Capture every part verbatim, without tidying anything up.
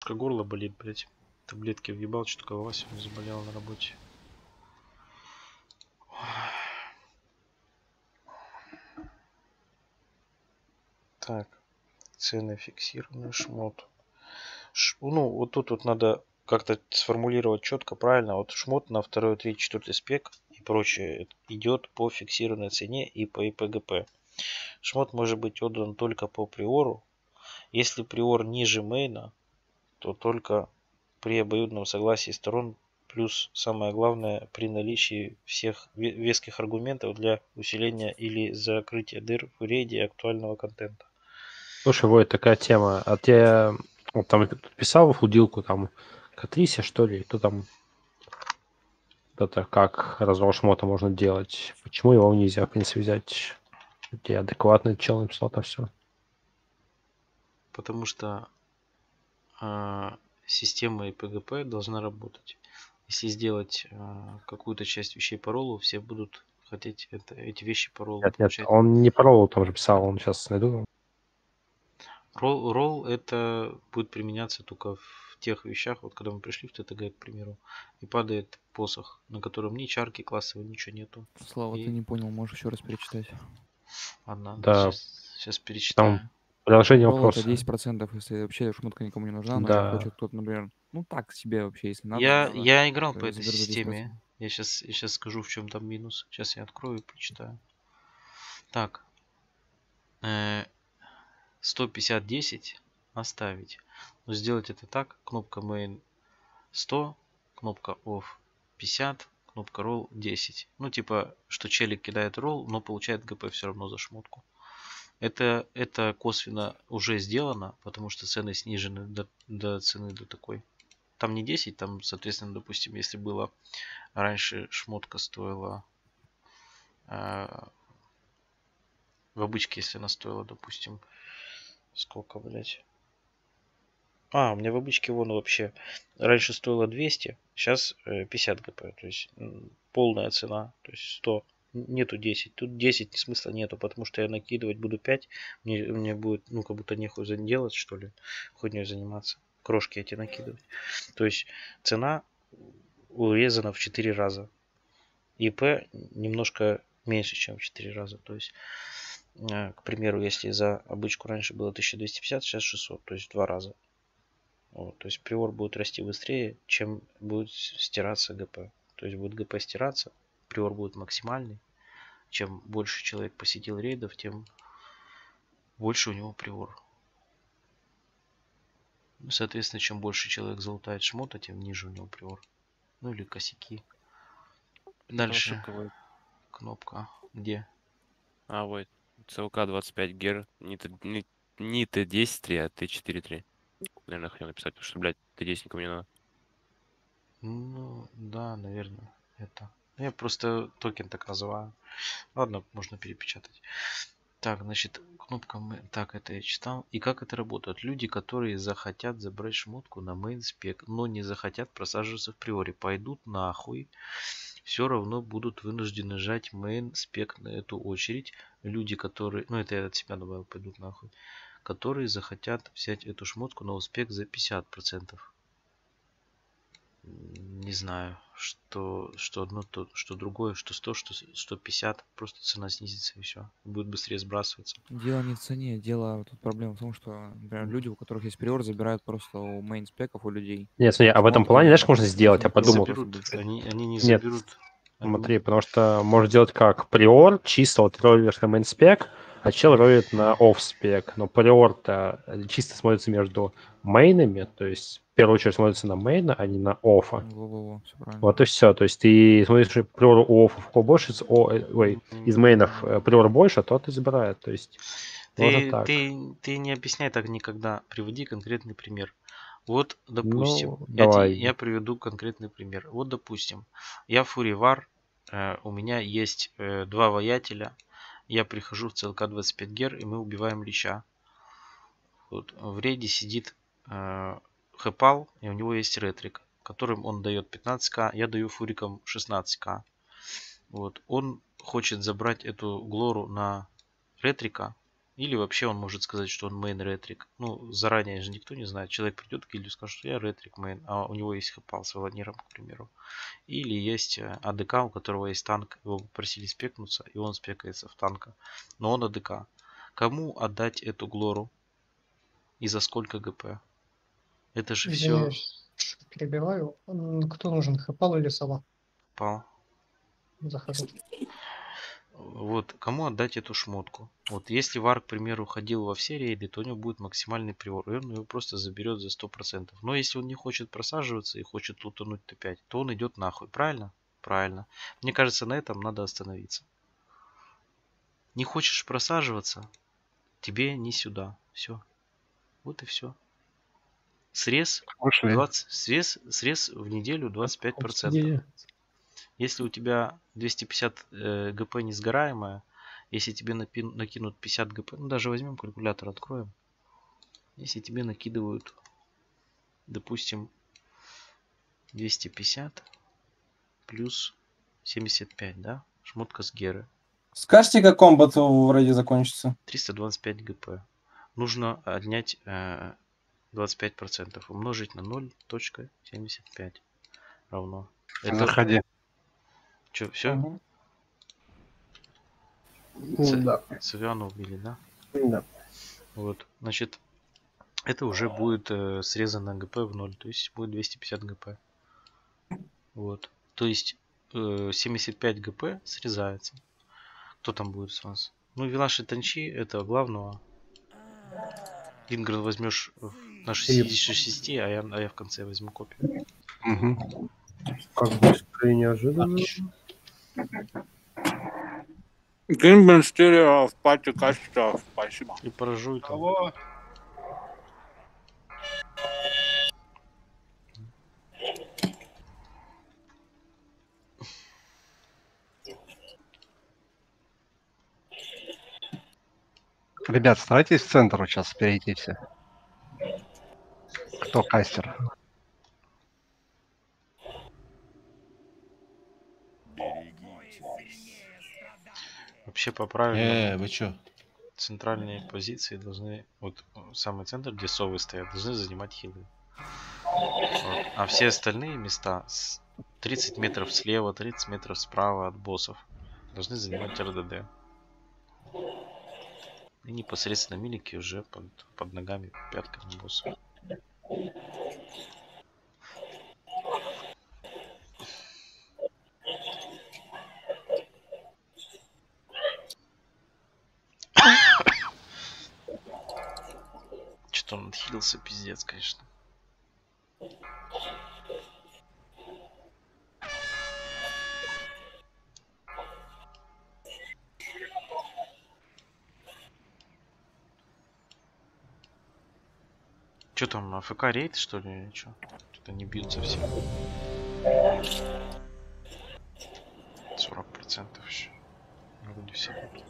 немножко горло болит, блять. Таблетки въебал, что-то голова сегодня заболела на работе. Так, цены фиксированные, шмот. Ш, ну, вот тут вот надо как-то сформулировать четко, правильно. Вот шмот на второй, третий, четвертый спек и прочее идет по фиксированной цене и по ИПГП. Шмот может быть отдан только по приору. Если приор ниже мейна, то только при обоюдном согласии сторон, плюс самое главное при наличии всех веских аргументов для усиления или закрытия дыр в рейде актуального контента. Слушай, Войт, такая тема. А ты вот там писал в флудилку там Катрисе, что ли? Кто там? Это как развал шмота можно делать? Почему его нельзя, в принципе, взять? Где адекватный чел написал там все. Потому что э, система ИПГП должна работать. Если сделать э, какую-то часть вещей по роллу, все будут хотеть это, эти вещи по роллу Нет, нет, получать. он не по роллу там же писал, он сейчас найду. Ролл, ролл это будет применяться только в тех вещах, вот когда мы пришли в ТТГ, к примеру, и падает посох, на котором ни чарки классовой, ничего нету. Слава, И... ты не понял, можешь еще раз перечитать. Ладно, Да, сейчас, сейчас перечитаю. там приложение Ролл это вопроса. десять процентов, если вообще шмотка никому не нужна, но Да. ее хочет кто-то, например, ну так себе вообще, если надо. Я, надо, я играл то по этой заберу за десять системе. процентов. Я сейчас, я сейчас скажу, в чем там минус. Сейчас я открою и прочитаю. Так. Э, сто пятьдесят десять оставить. Но сделать это так. Кнопка main сто, кнопка off пятьдесят, кнопка roll десять. Ну типа, что челик кидает roll, но получает ГП все равно за шмотку. Это, это косвенно уже сделано, потому что цены снижены до, до цены до такой. Там не десять, там, соответственно, допустим, если было раньше шмотка стоила э, в обычке, если она стоила, допустим, сколько, блять. А, у меня в обычке вон вообще раньше стоило двести, сейчас э, пятьдесят ГП, то есть м, полная цена, то есть сто. Нету десять. Тут десять смысла нету, потому что я накидывать буду пять. Мне, мне будет, ну, как будто нехуй делать, что ли, хуйней заниматься. Крошки эти накидывать. То есть цена урезана в четыре раза. ИП немножко меньше, чем в четыре раза. То есть, э, к примеру, если за обычку раньше было тысяча двести пятьдесят, сейчас шестьсот, то есть в два раза. Вот, то есть приор будет расти быстрее, чем будет стираться ГП. То есть будет ГП стираться, приор будет максимальный. Чем больше человек посетил рейдов, тем больше у него приор. Соответственно, чем больше человек залутает шмота, тем ниже у него приор. Ну или косяки. Дальше ошибка, Войт. кнопка. Где? А, вот. ЦЛК двадцать пять гер. Не, Т- не, не Т десять три, а Т четыре три. Наверное, хотел написать, потому что, блядь, Т десять никому не надо. Ну, да, наверное, это. Я просто токен так называю. Ладно, можно перепечатать. Так, значит, кнопка мы... Так, это я читал. И как это работает? Люди, которые захотят забрать шмотку на main спек, но не захотят просаживаться в приоре, пойдут нахуй. Все равно будут вынуждены жать main спек на эту очередь. Люди, которые... Ну, это я от себя добавил, пойдут нахуй. Которые захотят взять эту шмотку на успех за пятьдесят процентов. Не знаю, что, что одно, то, что другое, что сто, что сто пятьдесят. Просто цена снизится и все. Будет быстрее сбрасываться. Дело не в цене, дело тут проблема в том, что, например, люди, у которых есть приор, забирают просто у мейн-спеков у людей. Нет, смотри, а в этом Шмотки, плане, знаешь, можно сделать? Я чтобы приор подумал. просто Заберут. быстрее. Они, они не Нет, заберут. смотри, Они... потому что можно делать как приор, чисто вот роллишь на main спек, а чел ролит на off спек. Но приор-то чисто смотрится между мейнами, то есть в первую очередь смотрится на мейна, а не на оффа. Во-во-во, все правильно. Вот и все. То есть ты смотришь приор у оффов, у больше, из, о, э, ой, из мейнов э, приор больше, а тот и забирает. То есть можно Ты, так. ты, ты не объясняй так никогда. Приводи конкретный пример. Вот, допустим, Ну, я, те- давай. я приведу конкретный пример. Вот, допустим, я фуривар, э, у меня есть э, два воятеля, я прихожу в ЦЛК двадцать пять гер, и мы убиваем лича. Вот, в рейде сидит э, Хэпал, и у него есть ретрик, которым он дает пятнадцать ка, я даю фурикам шестнадцать ка. Вот, он хочет забрать эту глору на ретрика, Или вообще он может сказать, что он мейн ретрик. Ну, заранее же никто не знает. Человек придет к гильдию и скажет, что я ретрик мейн, а у него есть хэпал с Валаниром, к примеру. Или есть АДК, у которого есть танк, его попросили спекнуться, и он спекается в танка. Но он АДК. Кому отдать эту глору? И за сколько ГП? Это же все... Извиняюсь, перебиваю. М, Кто нужен, Хэпал или Сова? Пал. Захожу. Вот, кому отдать эту шмотку? Вот, если Вар, к примеру, ходил во все рейды, то у него будет максимальный приор, и он его просто заберет за сто процентов. Но если он не хочет просаживаться и хочет лутануть Т пять, то он идет нахуй, правильно? Правильно. Мне кажется, на этом надо остановиться. Не хочешь просаживаться, тебе не сюда. Все. Вот и все. Срез, Ушли. двадцать, срез, срез в неделю двадцать пять процентов. Обсудили. Если у тебя двести пятьдесят э, ГП несгораемая, если тебе напи- накинут пятьдесят ГП, ну даже возьмем калькулятор, откроем. Если тебе накидывают, допустим, двести пятьдесят плюс семьдесят пять, да? Шмотка с геры. Скажите, как комбат в рейде закончится? триста двадцать пять ГП. Нужно отнять э, двадцать пять процентов. Умножить на ноль целых семьдесят пять равно. Заходи. Что, все? Мгм. Ц- Да. Цивиана убили, да? Да. Вот, значит, это уже будет э, срезано ГП в ноль, то есть будет двести пятьдесят ГП. Вот, то есть э, семьдесят пять ГП срезается. Кто там будет с вас? Ну, Вилаши Танчи, это главного. Инград возьмешь на шестьдесят шесть, а я, а я в конце возьму копию. Угу. Как быстро и неожиданно. Геймбен четыре в пати качества. Спасибо. И поражу там. Кого? Ребят, старайтесь в центр вот сейчас перейти все. Кто кастер? Вообще по правилам Э, вы чё? центральные позиции должны, вот самый центр, где совы стоят, должны занимать хилы. Вот. А все остальные места с тридцать метров слева, тридцать метров справа от боссов должны занимать РДД. И непосредственно милики уже под, под ногами, пятками боссов. Что-то он отхилился, пиздец, конечно. Что там, АФК рейд, что ли, или что? Что-то не бьются все. сорок процентов еще. Вроде все бьют.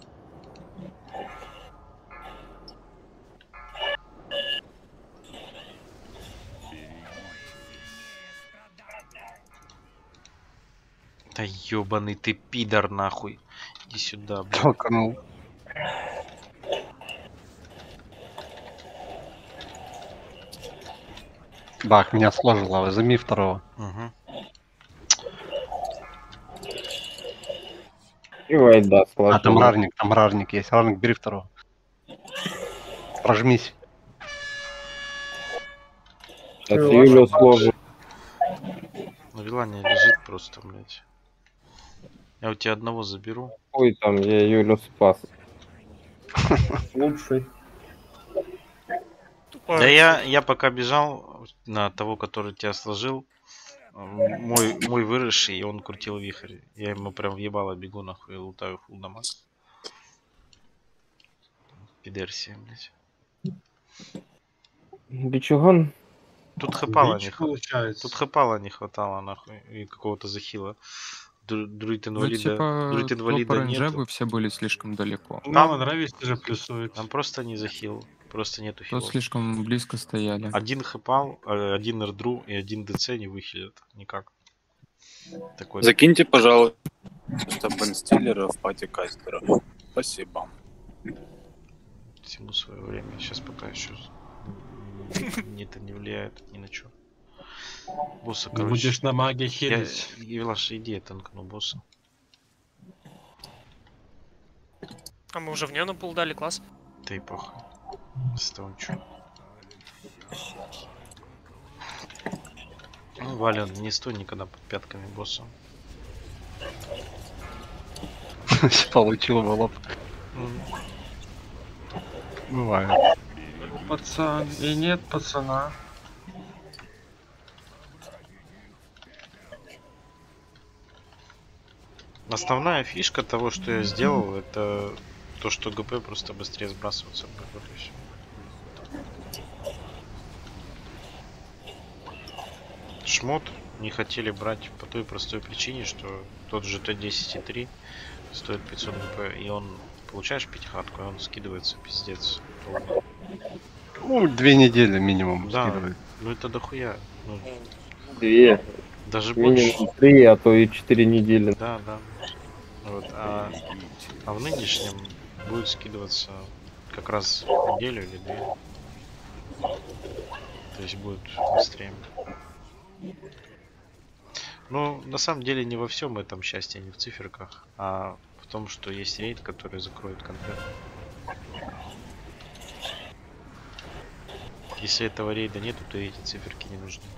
Да ёбаный ты пидор нахуй. Иди сюда, блядь. Толканул. Бах, меня сложило, возьми второго. Угу. Привет, да, сложно. А, там рарник, там рарник есть. Рарник, бери второго. Прожмись. Это Юлю сложно. Ну, Вилания лежит просто, блядь. Я у тебя одного заберу. Ой, там, я Юлю спас. Лучший. Да я, я пока бежал на того, который тебя сложил. Мой, мой выросший, и он крутил вихрь. Я ему прям въебало бегу нахуй и лутаю фулл дамаг. Пидерсия, блядь. Бичуган? Тут хэпала не Бич хватало. получается. Тут хэпала не хватало, нахуй. И какого-то захила. Дру- Друид Ну, инвалида. типа, Друид по инвалида ПРНЖ нету. вы все были слишком далеко. Нам нравится же плюсует. Там просто не захил. Просто нету Тут хилов. слишком близко стояли. Один хэпал, э, один эрдру и один ДЦ не выхилят. Никак. Такой. Закиньте, пожалуйста, Бен Стиллера в пати кастера. Спасибо. Всему свое время. Сейчас пока еще это не влияет ни на что. Босса, короче. Будешь на маге Я, хилить. Евлаш, иди, я танкну босса. А мы уже в нее пул дали, класс. Да и похуй. С того чё. Ну, Вален, не стой никогда под пятками босса. Получил в лоб. Бывает. Пацан. И нет пацана. Основная фишка того, что я сделал, это то, что ГП просто быстрее сбрасываться будет. И всё. Шмот не хотели брать по той простой причине, что тот же Т десять и три стоит пятьсот ГП, и он, получаешь пятихатку, и он скидывается, пиздец. долго. Ну, две недели минимум Да, скидывает. ну это дохуя. Ну, Две. даже больше. Минимум три, а то и четыре недели. Да, да. Вот, а, а в нынешнем будет скидываться как раз неделю или две. То есть будет быстрее. Ну, на самом деле не во всем этом счастье, не в циферках, а в том, что есть рейд, который закроет контент. Если этого рейда нету, то эти циферки не нужны.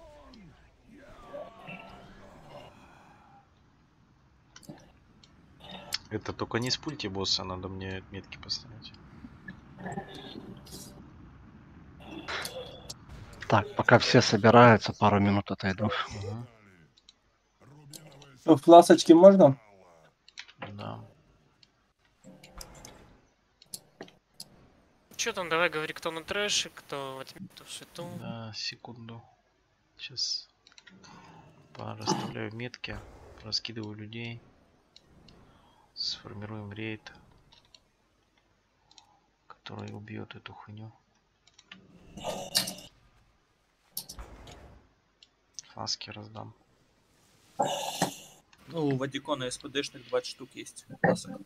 Это только не с пульти босса, надо мне метки поставить. Так, пока все собираются, пару минут отойду. Угу. В фласочке можно? Да. Че там, давай говори, кто на трэше, кто кто в шиту. Да, секунду. Сейчас расставляю метки, раскидываю людей. Сформируем рейд, который убьет эту хуйню. Фаски раздам. Ну, у Вадикона СПДшных двадцать штук есть. Классик.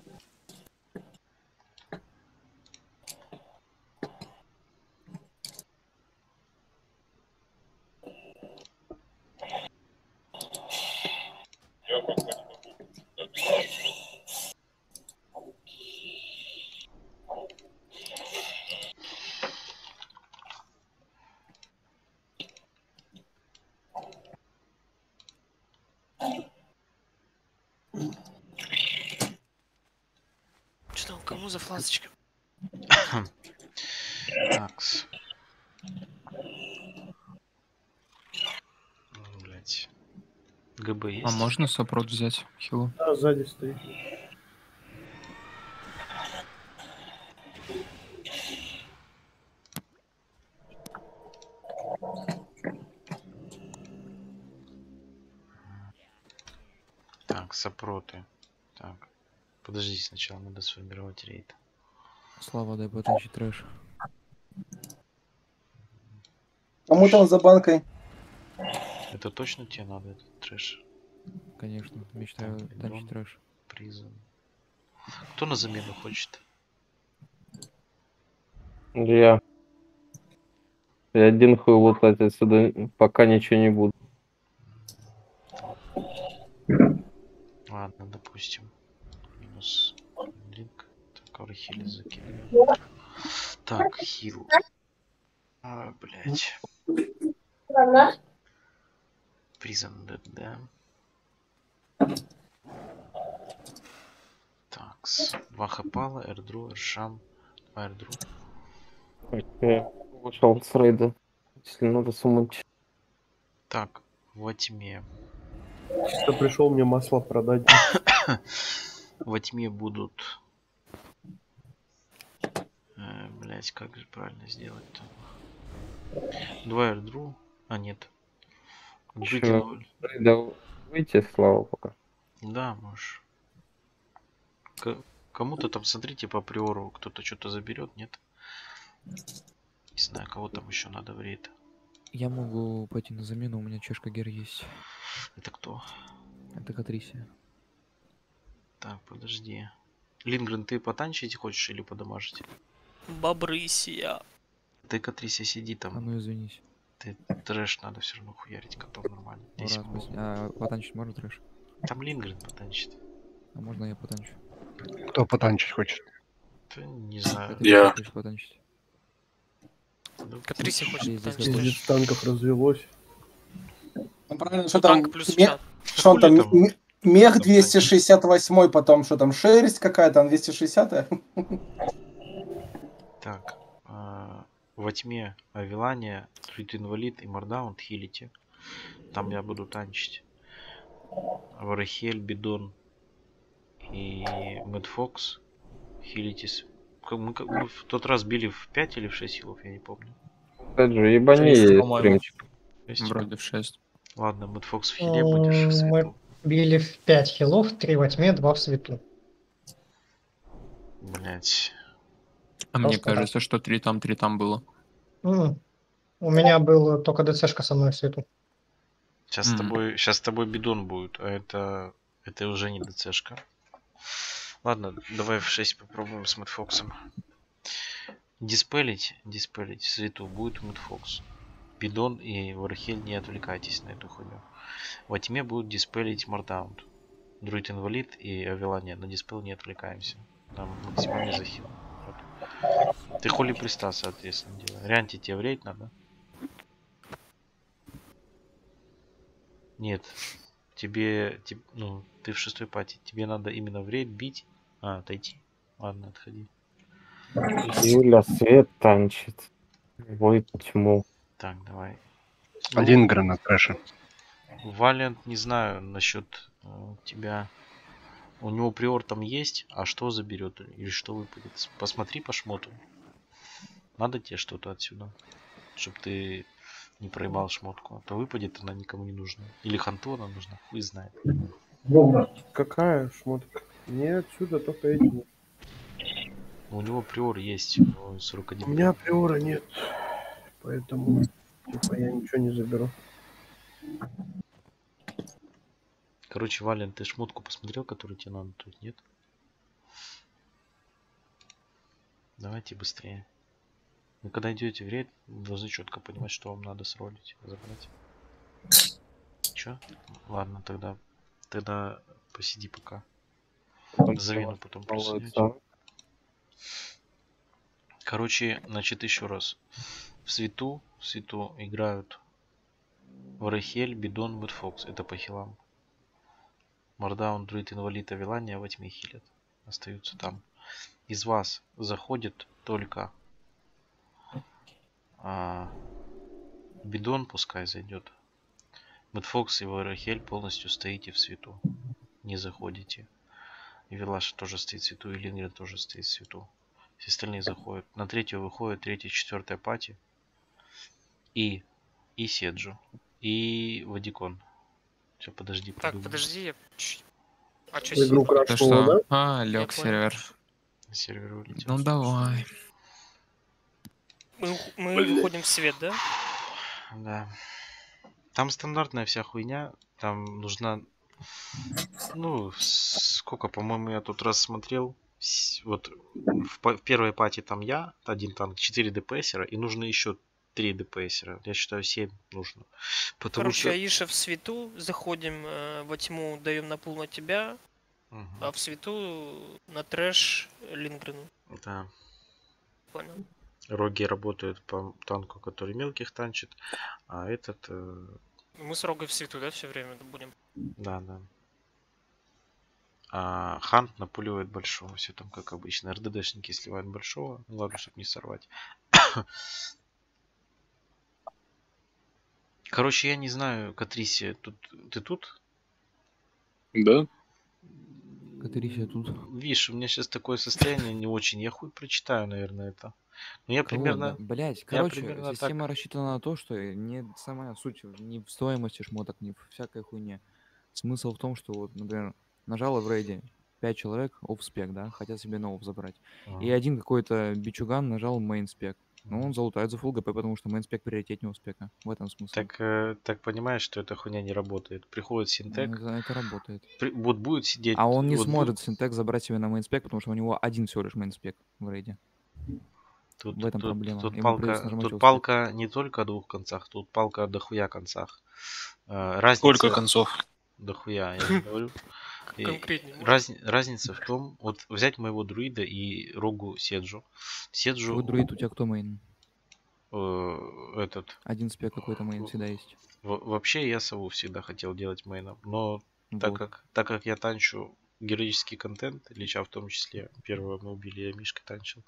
Что там, кому за фласочка? Такс. Блять. ГБ есть? А можно сопрот взять? Хилу? Да, сзади стоит. Так, сопроты. Так. Подождите, сначала надо сформировать рейд. Слава, дай потащить трэш. Кому там за банкой? Это точно тебе надо, этот трэш? Конечно, мечтаю Так, тащить идем. трэш. Призм. Кто на замену хочет? Я. Я один хуй лутать отсюда, пока ничего не буду. Ладно, допустим. Минус линк. Так, аурохили закидываем. Так, хил. А, блять. Призм Dead, да. Такс. Два хапала, эрдру, эршам. Два эрдру. Я ушел с рейда, если надо суммать. Так, во тьме. Чисто пришел мне масло продать. Во тьме будут... Э, блять, как же правильно сделать-то? Два эрдру. А, нет. Выкинули. Да, выйти, Слава, пока. Да, можешь. К- Кому-то там, смотрите, по приору кто-то что-то заберет, нет? Не знаю, кого там еще надо в рейд. Я могу пойти на замену, у меня чешка гер есть. Это кто? Это Катрисия. Так, подожди. Лингрен, ты потанчить хочешь или подамажить? Бобрысия. Ты, Катрися, сиди А там. ну извинись. Ты трэш надо все равно хуярить котом нормально. Ура, десять спасибо. минут. А потанчить можно трэш? Там Лингрен потанчит. А можно я потанчу? Кто потанчить хочет? Да, не знаю. Катрися Я. хочет потанчить. Ну, Катриси хочет Здесь потанчить. какой? трэш. танков развелось. Ну, правильно, что там... Танк плюс ме- чат. Что он там? Хули там? м- Мех Там двести шестьдесят восемь, потом что там, шерсть какая-то, двести шестьдесят. Так. а, Во тьме Авилания, Трит Инвалид и Мардаунт хилите. Там я буду танчить. Варахель, Бидон и Мэтт Фокс хилитесь. Как- Мы, как- мы в тот раз били в пять или в шесть хилов, я не помню. Опять же, ебани Шесть, есть по-моему. стримчик. Шесть. Вроде в шесть. Ладно, Мэтт Фокс в хиле, будешь в Мы свету. били в пять хилов, три во тьме, два в свету. Блять. А мне Просто так. кажется, что три там, три там было. М. У меня был только ДЦшка со мной в свету. Сейчас с Мгм. тобой, сейчас с тобой бидон будет, а это, это уже не ДЦшка. Ладно, давай в шесть попробуем с Мэтт Фоксом. Диспелить, диспелить в свету будет Мэтт Фокс. Бидон и Вархель, не отвлекайтесь на эту хуйню. Во тьме будут диспелить Мардаунт. Друид Инвалид и Авилания. На диспел не отвлекаемся. Там максимальный захил. Вот. Ты хули приста, соответственно, делай. Рянти тебе в рейд надо? Нет. Тебе, тебе, ну, ты в шестой пати. Тебе надо именно в рейд бить. А, отойти. Ладно, отходи. Юля свет танчит. Вой тьму. Так, давай. Лингрен на трэше. Валент, не знаю насчет э, тебя. У него приор там есть, а что заберет или что выпадет? С- Посмотри по шмоту. Надо тебе что-то отсюда, чтобы ты не проебал шмотку. А то выпадет, она никому не нужна. Или ханту она нужна, хуй знает. Какая шмотка? Не отсюда, только эти. У него приор есть, у него сорок один. У меня априора нет. Поэтому типа я ничего не заберу. Короче, Вален, ты шмотку посмотрел, которую тебе надо тут, нет? Давайте быстрее. Вы когда идете в рейд, должны четко понимать, что вам надо сролить, забрать. Чё? Ладно, тогда тогда посиди пока. Замену потом просто. Короче, значит, еще раз. В свету, в свету играют Варахель, Бидон, Мэтт Фокс. Это по хилам. Мардаун, Друид, Инвалид, Авилания во тьме хилят. Остаются там. Из вас заходит только а, Бидон, пускай зайдет. Мэтт Фокс и Варахель полностью стоите в свету. Не заходите. И Вилаш тоже стоит в свету, и Лингрен тоже стоит в свету. Все остальные заходят. На третью выходит третья, четвертая пати. И, и Седжу. И Вадикон. Сейчас, подожди, Так, подумаю. подожди, я... чуть- А чё Игру сидеть? Это крашнуло, да? что? А, лег понял. сервер. Сервер улетел. Ну давай. Мы, ух- мы выходим в свет, да? Да. Там стандартная вся хуйня. Там нужна... Ну, сколько, по-моему, я тут раз смотрел. С- Вот в, па- в первой пати там я, один танк, четыре ДПСера, и нужно еще три ДПСера. Я считаю, семь нужно. Потому Короче, что... Аиша в свету, заходим э, во тьму, даем на пул на тебя, Мгм. а в свету на трэш Лингрену. Да. Понял. Роги работают по танку, который мелких танчит, а этот... э, Мы с Рогой в свету, да, все время будем? Да, да. А Хант напуливает большого. Все там как обычно. РДДшники сливают большого. Ну ладно, чтобы не сорвать. Короче, я не знаю, Катрисия, тут ты тут? Да? Катрисия тут. Видишь, у меня сейчас такое состояние не очень. Я хуй прочитаю, наверное, это. Но я Кого? примерно... Да, блять, я короче, примерно система так... рассчитана на то, что не самая суть в- не в стоимости шмоток, не в всякой хуйне. Смысл в том, что вот, например, нажало в рейде пять человек, оф-спек, да, хотят себе на оф забрать. И Ага. один какой-то бичуган нажал мейн-спек. Но он залутает за фулл ГП, потому что мейн-спек приоритетнее у спека. В этом смысл. Так, э, так понимаешь, что эта хуйня не работает. Приходит Ну, синтек, Это, это работает. при- вот будет сидеть... А он не вот сможет будет- синтек забрать себе на мейн-спек, потому что у него один всего лишь мейн-спек в рейде. Тут, В этом тут, проблема. тут Ему придется палка, нажимать тут успех. палка не только о двух концах, тут палка о дохуя концах. Э, Разница... Сколько концов? Дохуя, я не говорю. И Конкретнее можно? раз- разница в том, вот взять моего друида и Рогу Седжу. Седжу, Твой друид, у тебя кто мейн? э, этот, Один спек какой-то мейн всегда есть. во- вообще я сову всегда хотел делать мейном, но так Вот. как, так как я танчу героический контент, Лича в том числе, первого мы убили, я Мишкой танчил,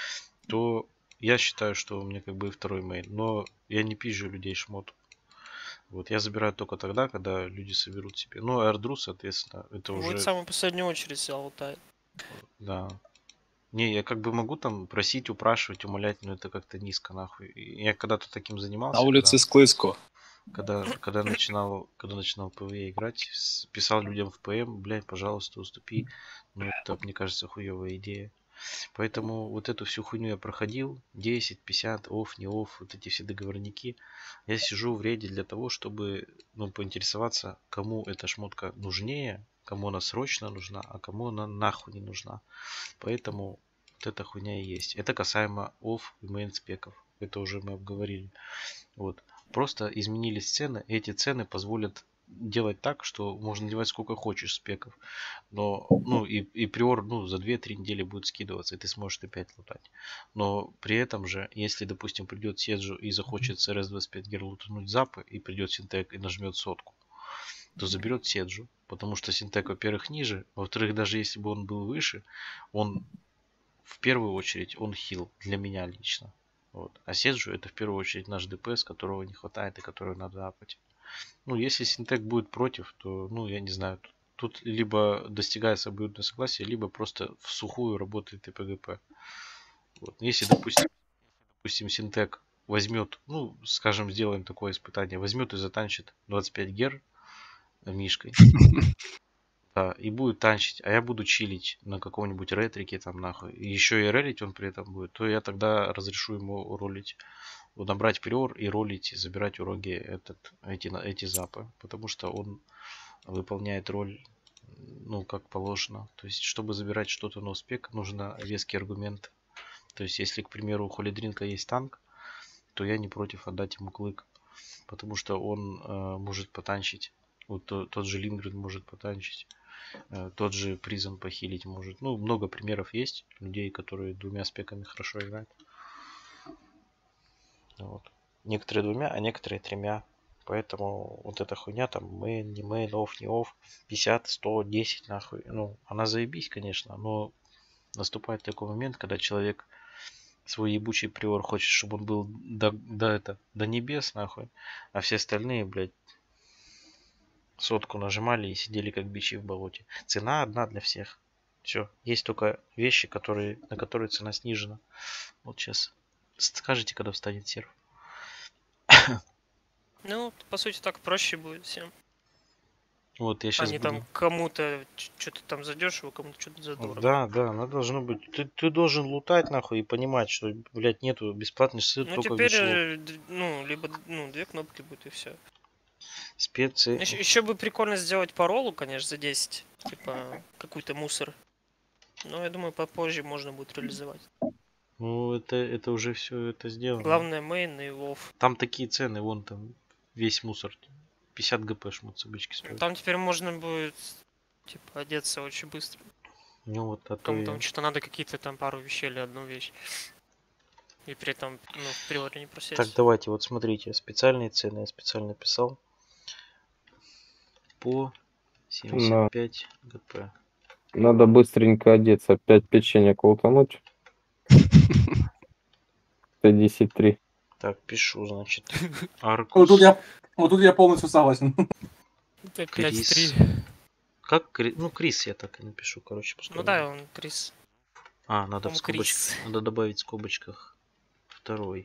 то я считаю, что у меня как бы второй мейн, но я не пизжу людей шмоту. Вот, я забираю только тогда, когда люди соберут себе. Ну, Эрдру, соответственно, это Вот уже... в самую последнюю очередь взял лутает. Да. Не, я как бы могу там просить, упрашивать, умолять, но это как-то низко, нахуй. И я когда-то таким занимался. На улице когда, склизко. когда, когда начинал, когда начинал ПВЕ играть, с- писал людям в ПМ, блядь, пожалуйста, уступи. Ну, это, мне кажется, хуевая идея. Поэтому вот эту всю хуйню я проходил. десять, пятьдесят, офф, не офф, вот эти все договорники. Я сижу в рейде для того, чтобы, ну, поинтересоваться, кому эта шмотка нужнее, кому она срочно нужна, а кому она нахуй не нужна. Поэтому вот эта хуйня и есть. Это касаемо офф и мейн спеков. Это уже мы обговорили. Вот. Просто изменились цены. И эти цены позволят делать так, что можно делать сколько хочешь спеков. Но, ну, и, и приор, ну, за две-три недели будет скидываться, и ты сможешь опять лутать. Но при этом же, если, допустим, придет Седжу и захочет с эр эс двадцать пять гер лутануть запы, и придет Синтек и нажмет сотку, то заберет Седжу. Потому что Синтек, во-первых, ниже. Во-вторых, даже если бы он был выше, он в первую очередь он хил для меня лично. Вот. А Седжу это в первую очередь наш ДПС, которого не хватает и которого надо апать. Ну, если Синтек будет против, то, ну, я не знаю, тут, тут либо достигается абсолютное согласие, либо просто в сухую работает и ПГП. Вот. Если, допустим, допустим, Синтек возьмет, ну, скажем, сделаем такое испытание, возьмет и затанчит двадцать пять гер Мишкой, да, и будет танчить, а я буду чилить на каком-нибудь ретрике там нахуй, и еще и релить он при этом будет, то я тогда разрешу ему ролить, вот, набрать приор и ролить, и забирать у Роги этот, эти, на- эти запы, потому что он выполняет роль, ну, как положено. То есть, чтобы забирать что-то на успех, нужно веский аргумент. То есть, если, к примеру, у Холидринка есть танк, то я не против отдать ему клык, потому что он э, может потанчить. Вот то- тот же Лингрен может потанчить. Э, Тот же Призм похилить может. Ну, много примеров есть людей, которые двумя спеками хорошо играют. Вот. Некоторые двумя, а некоторые тремя. Поэтому вот эта хуйня там мейн, не мейн, офф, не офф, пятьдесят, сто, десять нахуй. Ну, она заебись, конечно, но наступает такой момент, когда человек свой ебучий приор хочет, чтобы он был до, до, это, до небес, нахуй, а все остальные, блядь, сотку нажимали и сидели как бичи в болоте. Цена одна для всех. Все. Есть только вещи, которые, на которые цена снижена. Вот сейчас скажите, когда встанет серв. Ну, по сути, так проще будет всем. Вот я сейчас Они буду... там кому-то что-то там задешево, кому-то что-то задорого. Да, да, она должно быть. Ты, ты должен лутать нахуй и понимать, что, блядь, нету бесплатной ссылки, Ну, только теперь, вишло. э, д- ну, либо, ну, две кнопки будет и все. Специи. Еще, еще бы прикольно сделать по роллу, конечно, за десять. Типа, какой-то мусор. Но я думаю, попозже можно будет реализовать. Ну, это, это уже все это сделано. Главное, мейн и вов. Там такие цены, вон там весь мусор. пятьдесят гп шмот с бычки стоит. Там теперь можно будет, типа, одеться очень быстро. Ну вот, а то Кому и- там что-то надо, какие-то там пару вещей или одну вещь. И при этом, ну, в приоре не просить. Так, давайте, вот смотрите, специальные цены я специально писал. По семьдесят пять гп. Надо быстренько одеться, пять печенек утонуть. Т десять три. Так, пишу, значит. Вот Аркус. тут я, вот тут я полностью согласен. Крис. Как Кри- Ну, Крис я так и напишу, короче, пускай. Ну да, он Крис. А, надо в По-моему, скобочках. Крис. Надо добавить в скобочках второй.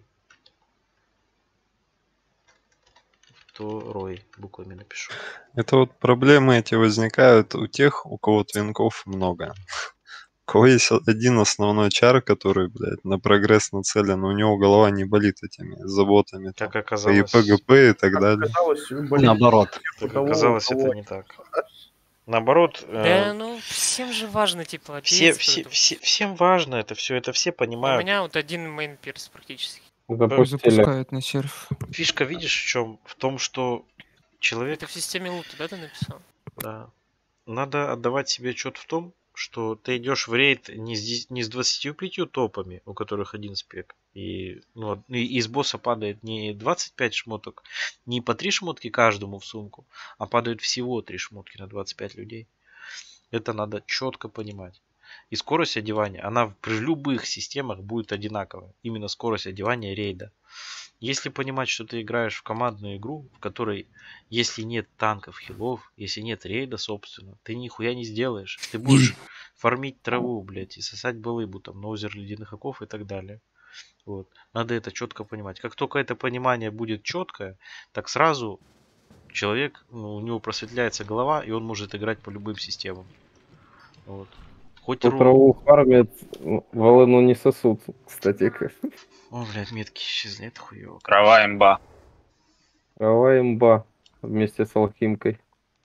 Второй буквами напишу. Это вот проблемы эти возникают у тех, у кого твинков много. У кого есть один основной чар, который, блядь, на прогресс нацелен, у него голова не болит этими заботами. Как там, оказалось- и ПГП и так далее. Наоборот. Так оказалось, это не так. Наоборот, Да, э, ну всем же важно, типа, все, ответить все, кто-то. все, всем важно это все, это все У понимают. меня вот один мейн пирс практически. Запустили. Запускают на серф. Фишка, видишь, в чем? В том, что человек, Это в системе лута, да, ты написал? да, надо отдавать себе отчет в том, что ты идешь в рейд не с, дес- не с двадцатью пятью топами, у которых один спек, и, ну, од- и из босса падает не двадцать пять шмоток, не по три шмотки каждому в сумку, а падают всего три шмотки на двадцать пять людей. Это надо четко понимать. И скорость одевания, она при любых системах будет одинаковая. Именно скорость одевания рейда. Если понимать, что ты играешь в командную игру, в которой, если нет танков, хилов, если нет рейда, собственно, ты нихуя не сделаешь. Ты будешь фармить траву, блядь, и сосать балыбу, там, на озеро ледяных оков и так далее. Вот. Надо это четко понимать. Как только это понимание будет четкое, так сразу человек, ну, у него просветляется голова, и он может играть по любым системам. Вот. Хоть Кто ру... траву фармит, волыну не сосут, кстати. О, блядь, метки исчезли, это хуёво. Трава имба. Трава имба вместе с алхимкой.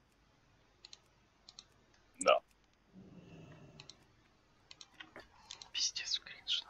Да. Пиздец, кринж.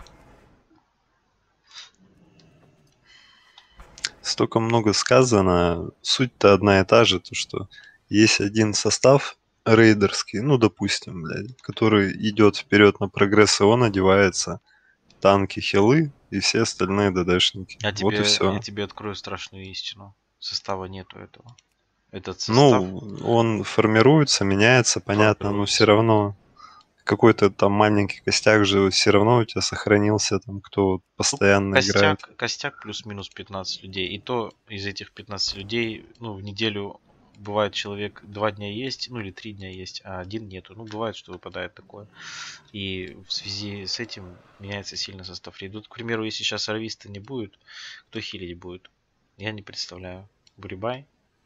Столько много сказано, суть-то одна и та же, то что есть один состав рейдерский, ну допустим, блядь, который идет вперед на прогресс, и он одевается танки, хилы и все остальные ДДшники. Я Вот и тебе, все. я тебе открою страшную истину. Состава нету этого. Этот состав Ну, он формируется, меняется, понятно, но все равно какой-то там маленький костяк же все равно у тебя сохранился, там, кто постоянно играет. костяк, костяк плюс-минус пятнадцать людей. И то из этих пятнадцати людей, ну, в неделю бывает человек два дня есть, ну или три дня есть, а один нету. Ну, бывает, что выпадает такое. И в связи с этим меняется сильно состав рейда. К примеру, если сейчас арвиста не будет, кто хилить будет? Я не представляю. Бурибай?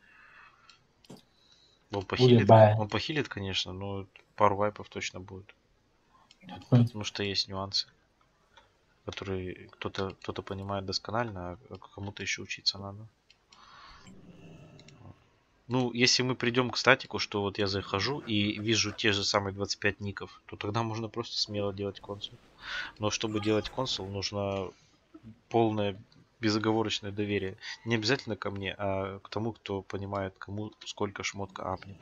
Он похилит, Бурибай. он похилит, конечно, но пару вайпов точно будет. Хм. Потому что есть нюансы, которые кто-то кто-то понимает досконально, а кому-то еще учиться надо. Ну, если мы придем к статику, что вот я захожу и вижу те же самые двадцать пять ников, то тогда можно просто смело делать консул. Но чтобы делать консул, нужно полное безоговорочное доверие. Не обязательно ко мне, а к тому, кто понимает, кому сколько шмотка апнет.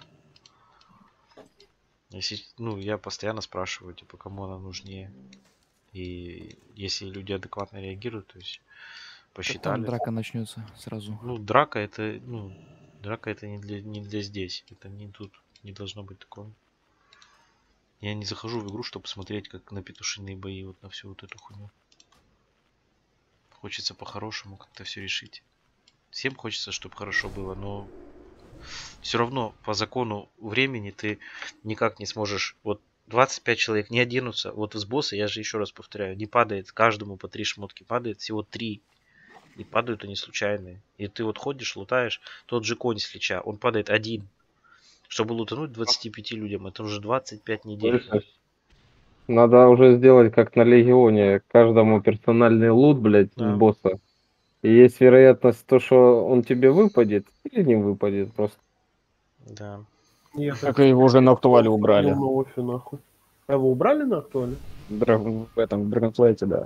Если, ну, я постоянно спрашиваю, типа, кому она нужнее. И если люди адекватно реагируют, то есть посчитали. Там драка начнется сразу. Ну, драка это, ну, драка это не для, не для здесь. Это не тут. Не должно быть такого. Я не захожу в игру, чтобы смотреть, как на петушиные бои, вот на всю вот эту хуйню. Хочется по-хорошему как-то все решить. Всем хочется, чтобы хорошо было, но все равно по закону времени ты никак не сможешь. Вот двадцать пять человек не оденутся. Вот из босса, я же еще раз повторяю, не падает каждому по три шмотки, падает всего три. И падают они случайные. И ты вот ходишь, лутаешь, тот же конь с лича, он падает один. Чтобы лутануть двадцати пяти людям, это уже двадцать пять недель. Слышишь? Надо уже сделать как на Легионе, каждому персональный лут, блядь, Да. с босса. И есть вероятность то, что он тебе выпадет или не выпадет просто. Да. Нет, Так его уже на актуале убрали. На офе, нахуй. А его убрали на актуале? Драг- В этом, в Dragonflight, да.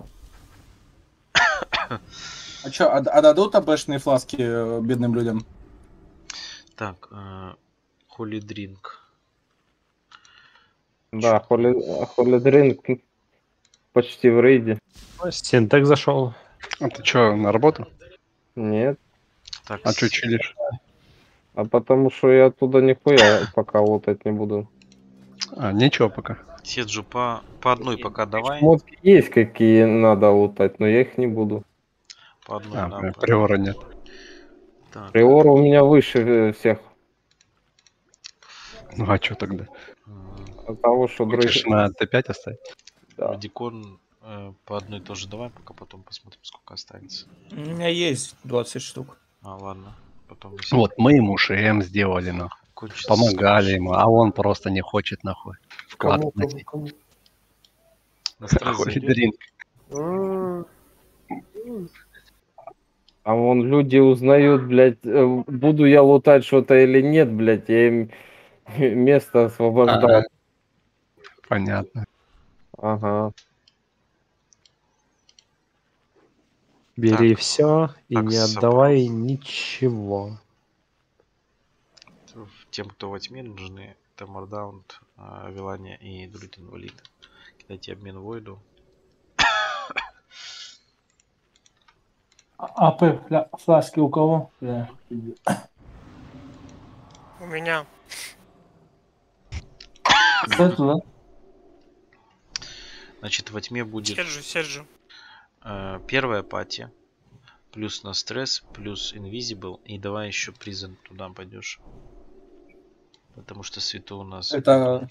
А что, а, а дадут АБшные фласки э, бедным людям? Так, э, Holy Drink. Да, Holy, Holy Drink почти в рейде. Синтек зашел. А ты что, на работу? Нет. Так, А что чилишь? А потому что я оттуда нихуя пока лутать не буду. А, ничего пока. Седжу по, по одной пока давай. Шмотки есть какие надо лутать, но я их не буду. По одной, А, да, прям по- приора нет. Так, Приор у меня выше э, всех. Ну а что тогда? От того, что Хочешь другие... на Т пять оставить? Да. Радикон э, по одной тоже давай, пока потом посмотрим, сколько останется. У меня есть двадцать штук. А, ладно. Потом если Вот, мы ему ШМ сделали, нахуй. кончится Помогали скорость. ему, а он просто не хочет, нахуй. Вклад Кому, кому, вносить. кому? На стресс Хуй зайдет? дрин. А, А вон люди узнают, блядь, э, буду я лутать что-то или нет, блядь, я им Место освобождал. Понятно. Ага. Бери все и так, не с отдавай ничего. Тем, кто во тьме нужны, это Мордаунд, Вилания и Друид Инвалид. Кидайте обмен Войду. АП фля- фласки у кого? Да. У меня. Сету, да? Значит, во тьме будет Седжу, седжу. э, первая пати, плюс на стресс, плюс Invisible, и давай еще Prison туда пойдешь. Потому что свету у нас... Это...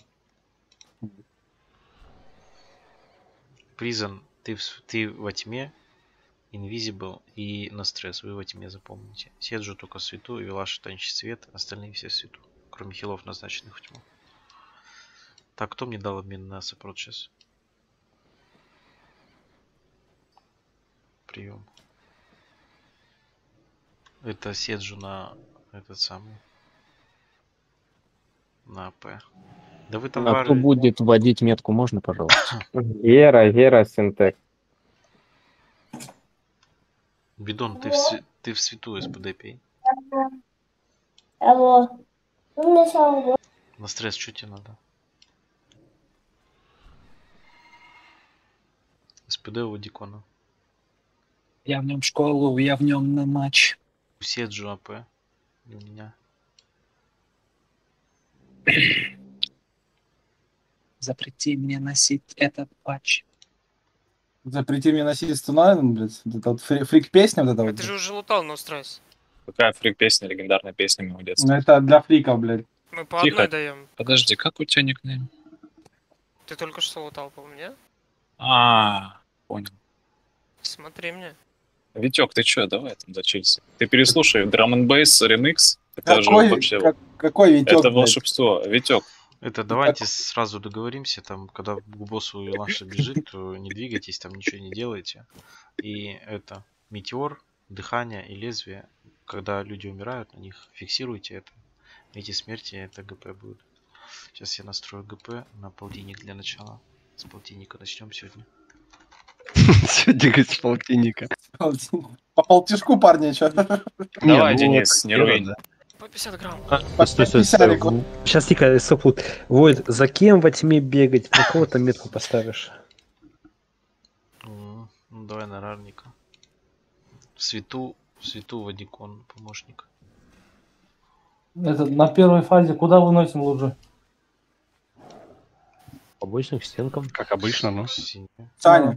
Prison, ты, в- ты во тьме, Invisible и на стресс. Вы во тьме запомните. Седжу только свету, и Вилаша танчит свет, остальные все свету. Кроме хилов, назначенных в тьму. Так, кто мне дал обмен на саппорт сейчас? Прием. Это Седжу на этот самый. На АП. Да вы там А вары- кто будет вводить метку, можно, пожалуйста? Гера, Гера, Синтек. Бидон, ты в, св- ты в свету СПД пей. На стресс что тебе надо? СПД у Дикона. Я в нем школу, я в нем на матч. У Седжу АП. И у меня. Запрети мне носить этот патч. Запрети мне носить Стунайден, блядь. Вот эта вот фри- фрик-песня вот эта вот. Ты же уже лутал на стресс. Какая фрик-песня, легендарная песня моего детства. Ну это для фриков, блядь. Мы по Тихо. одной даем. Подожди, как у тебя никнейм? Ты только что лутал, по-моему, нет? А, понял. Смотри мне. Витек, ты чё, давай там зачелься. Ты переслушай Drum and Bass Remix. Это же Какой, вообще... как- какой Витек, Это блядь? волшебство. Витек. Это давайте сразу договоримся, там, когда к боссу Илаша бежит, то не двигайтесь, там ничего не делайте. И это, метеор, дыхание и лезвие, когда люди умирают, на них фиксируйте это. Эти смерти, это ГП будет. Сейчас я настрою ГП на полтинник для начала. С полтинника начнем сегодня. Сегодня, говорит, с полтинника. По полтишку, парни, чё? Давай, ну, Денис, это не дело, руинь. да. По пятьдесят грамм. Стой, стой, стой, стой. Сейчас тихо, сопут. Войд, за кем во тьме бегать? На кого там метку поставишь? М, Ну давай на рарника. В свету, в свету Вадикон, помощник. Это, на первой фазе куда выносим лучше? Обычным к стенкам. Как обычно, ну. Саня.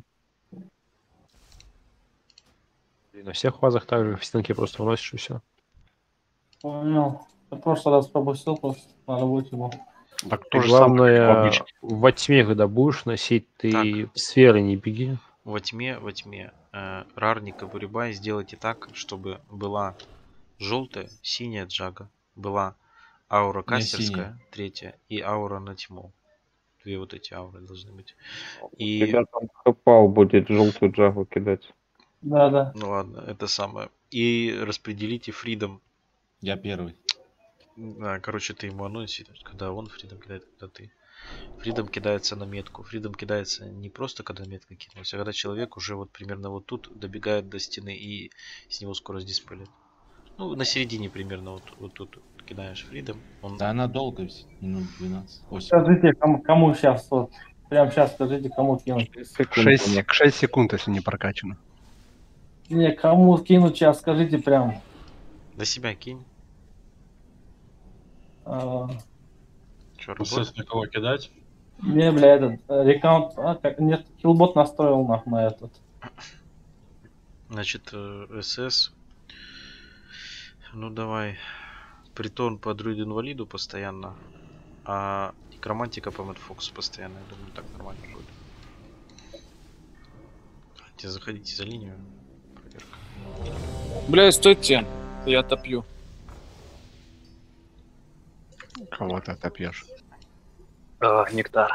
И на всех фазах также в стенке просто выносишь и все. Понял. Я в прошлый раз пропустил, просто на работе был. Так то же самое, как в Главное, обычке. во тьме, когда будешь носить, ты в сферы не беги. Во тьме, во тьме. Э, рарник и Бурибай сделайте так, чтобы была желтая, синяя джага. Была аура У меня кастерская, синяя. третья, и аура на тьму. Две вот эти ауры должны быть. И... Тебя там Хэпал будет желтую джагу кидать. Да, да. Ну ладно, это самое. И распределите фридом. Я первый. Да, короче, ты ему анонсит, когда он фридом кидает, когда ты. Фридом кидается на метку. Фридом кидается не просто когда метка кинулась, а когда человек уже вот примерно вот тут добегает до стены и с него скорость диспелит. Ну, на середине примерно вот, вот тут кидаешь фридом. Он... Да она долго, висит, минут двенадцать. восемь. Скажите, кому, кому сейчас, вот, прямо сейчас скажите, кому кинуть. шесть, шесть секунд, если не прокачано. Не, кому кинуть сейчас, скажите прям. До себя кинь. А, Че, Сейчас на кого кидать? не, бля, этот, э, рекаунт, а, как, нет, киллбот настроил нахуй на этот. Значит, э, СС. Ну давай. Притон по друиду инвалиду постоянно. А некромантика по Мэтфоксу постоянно. Я думаю, так нормально будет. Хотите, заходите за линию. Проверка. Бля, стойте. Я топью. Кого ты отопьешь? А, нектар.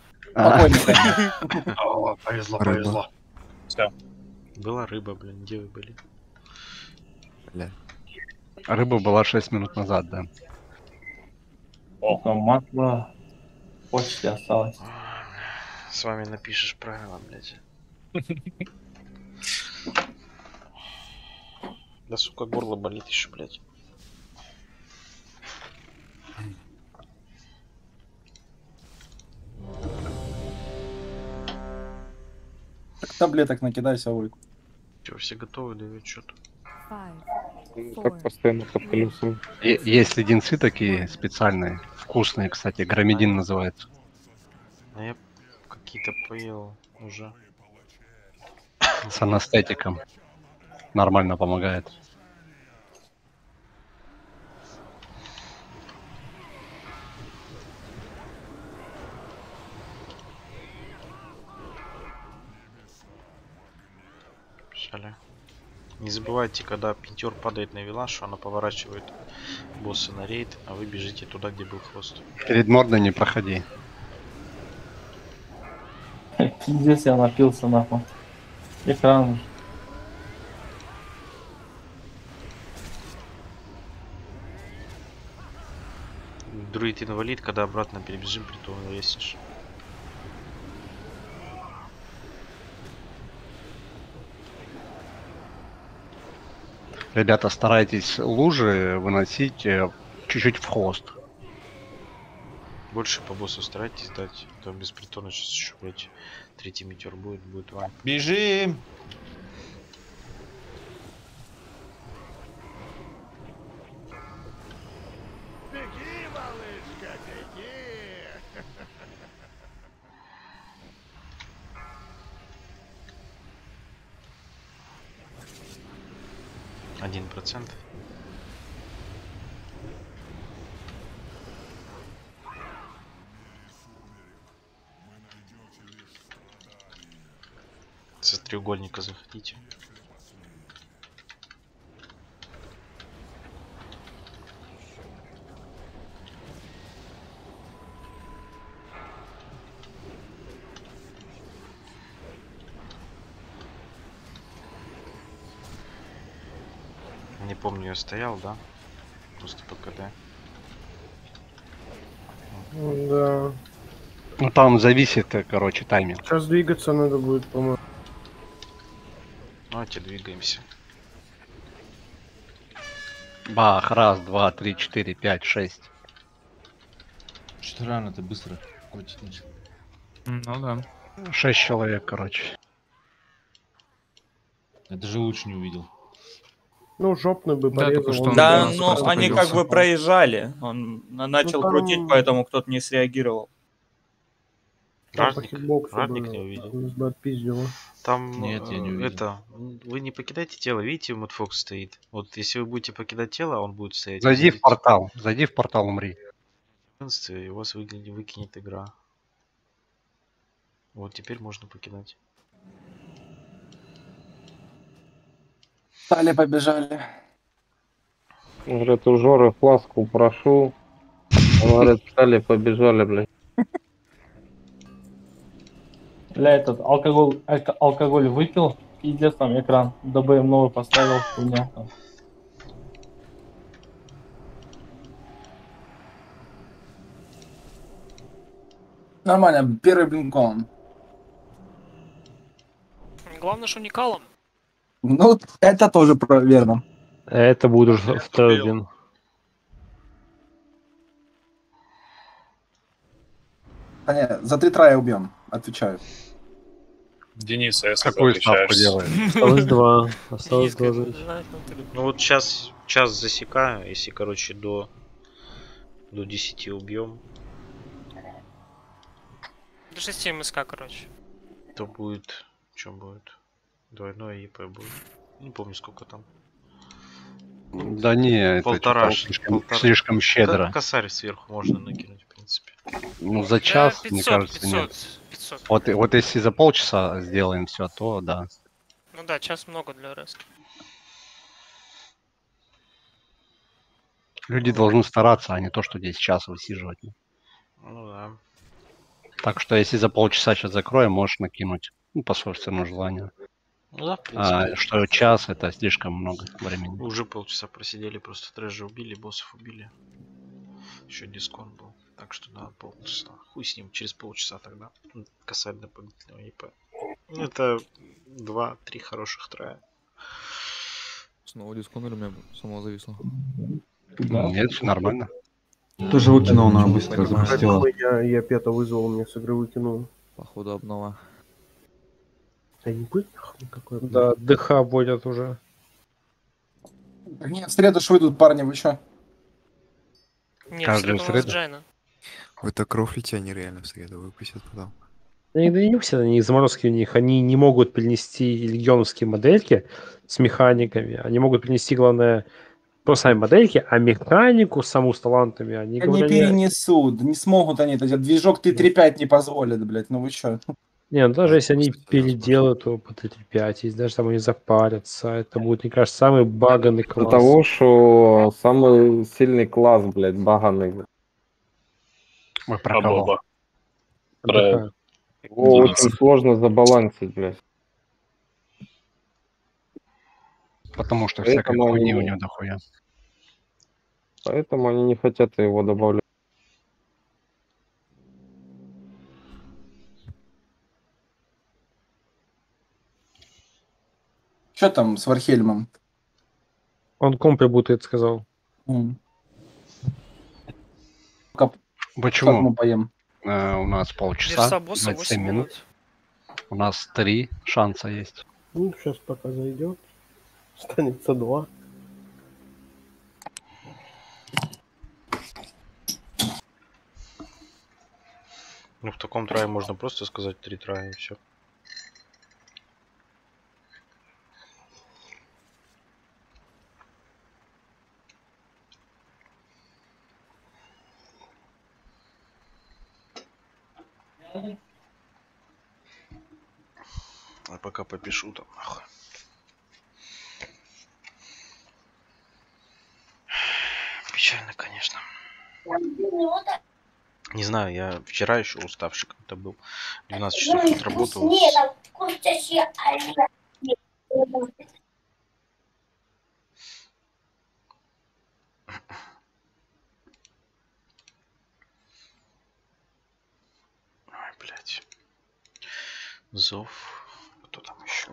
О, повезло, Рыба. повезло. Все. Была рыба, блин, где вы были? Бля. Рыба была шесть минут назад, да. Только масло почте осталось. С вами напишешь правила, блядь. Да сука, горло болит еще, блядь. Таблеток накидайся, Войку. Че, все готовы, да что-то? Так постоянно под колесом. Е- Есть леденцы такие специальные, вкусные, кстати, громедин называется. А я какие-то поел уже. С анестетиком. Нормально помогает. Пошли. Не забывайте, когда пинтер падает на вила, что она поворачивает босса на рейд, а вы бежите туда, где был хвост. Перед мордой не проходи. Пиздец, я напился нахуй. Экран. Друид инвалид, когда обратно перебежим, притом весишь. Ребята, старайтесь лужи выносить э, чуть-чуть в хвост. Больше по боссу старайтесь дать. То без притона сейчас еще, блядь, третий метеор будет, будет вань. Бежим! Один процент. Со треугольника заходите. Не помню, я стоял, да? Просто по КД. Да. Ну там зависит, э, короче, тайминг. Сейчас двигаться надо будет, по-моему. Давайте двигаемся. Бах, раз, два, три, четыре, пять, шесть. Что рано, ты быстро котить начал. Ну да. Шесть человек, короче. Я даже лучше не увидел. Ну, жопный бы Да, порезал. только что он он бы Да, нас ну, просто они поделся. как бы проезжали. Он на- начал Ну, там- крутить, поэтому кто-то не среагировал. Там по Ратник, хитбоксу ратник бы не увидел. нас бы отпиздило. Там Нет, я не э, увидел. это, вы не покидайте тело, видите, Мэтфокс стоит. Вот если вы будете покидать тело, он будет стоять. Зайди в портал, зайди в портал, умри. И у вас выглядит, выкинет игра. Вот теперь можно покидать. Стали, побежали. Говорят, у Жоры фласку прошу. Говорят, стали, побежали, блядь. Бля, этот алкоголь, алко- алкоголь выпил, пиздец, там экран. ДБМ новый поставил, хуйня. там. Нормально, первый блинком. Главное, что не калом. Ну, это тоже про- верно. Это будет уже второй блин. А не, за три трая убьем, отвечаю. Денис, а если Какую ты ставку отвечаешь? делаем? Осталось два. Осталось Денис, два. как жить. знает, ну, ты- Ну вот сейчас час засекаю, если, короче, до до десяти убьем, До шести МСК, короче. то будет, что будет? Двойное ЕП будет. Не помню, сколько там. Да не, это Полтора, что-то слишком, полтора. слишком щедро. Ко- Косарь сверху можно накинуть, в принципе. Ну, за Да, час, мне пятьсот, кажется, пятьсот, нет. пятьсот. Вот, и- вот если за полчаса сделаем все, то да. Ну да, час много для РС. Люди должны стараться, а не то, что десять час высиживать. Ну да. Так что если за полчаса сейчас закроем, можешь накинуть. Ну, по собственному желанию. Ну да, в принципе. А, что час это слишком много времени. Уже полчаса просидели, просто трэжа убили, боссов убили. Еще дисконт был. Так что да, полчаса. Хуй с ним, через полчаса тогда. Касательно дополнительного ИП. Это два-три хороших трая. Снова дисконт или у меня само зависло? Нет, все нормально. Тоже выкинул на Ничего не быстро, понимаю. запустила. Я, я пета вызвал, мне с игры выкинул. Походу обнова. Да не быть нахуй какой. Да, ДХ вводят уже. Нет, в среду ж выйдут парни, вы чё? Не, в Каждую среду у нас среду? Джайна. Вы так рофлите, они реально в среду выпустят потом. Они да не все, они заморозки у них. Они не могут перенести легионовские модельки с механиками. Они могут перенести, главное, просто сами модельки, а механику саму с талантами они Они говорят... перенесут, не смогут они это делать. Движок Т три пять не позволит, блядь, ну вы чё? Не, ну даже если они переделают его по Т три пять, если даже там они запарятся, это будет, мне кажется, самый баганный До класс. того, что самый сильный класс, блядь, баганый. Ой, про кого? Про- Его очень сложно забалансить, блядь. Потому что всякой Поэтому хуйни у они- него дохуя. Поэтому они не хотят его добавлять. Чё там с Вархельмом? Он компе бутает, сказал. М. Как, Почему? как мы поем? Э, у нас полчаса, Верса босса двадцать семь восемь минут. минут. У нас три шанса есть. Ну, сейчас пока зайдет. Останется два. Ну, в таком трае можно просто сказать три трая и все. А пока попишу там, нахуй. Печально, конечно. Не знаю, я вчера еще уставший как-то был. двенадцать часов отработал. Ой, блядь. Зов. Кто там еще?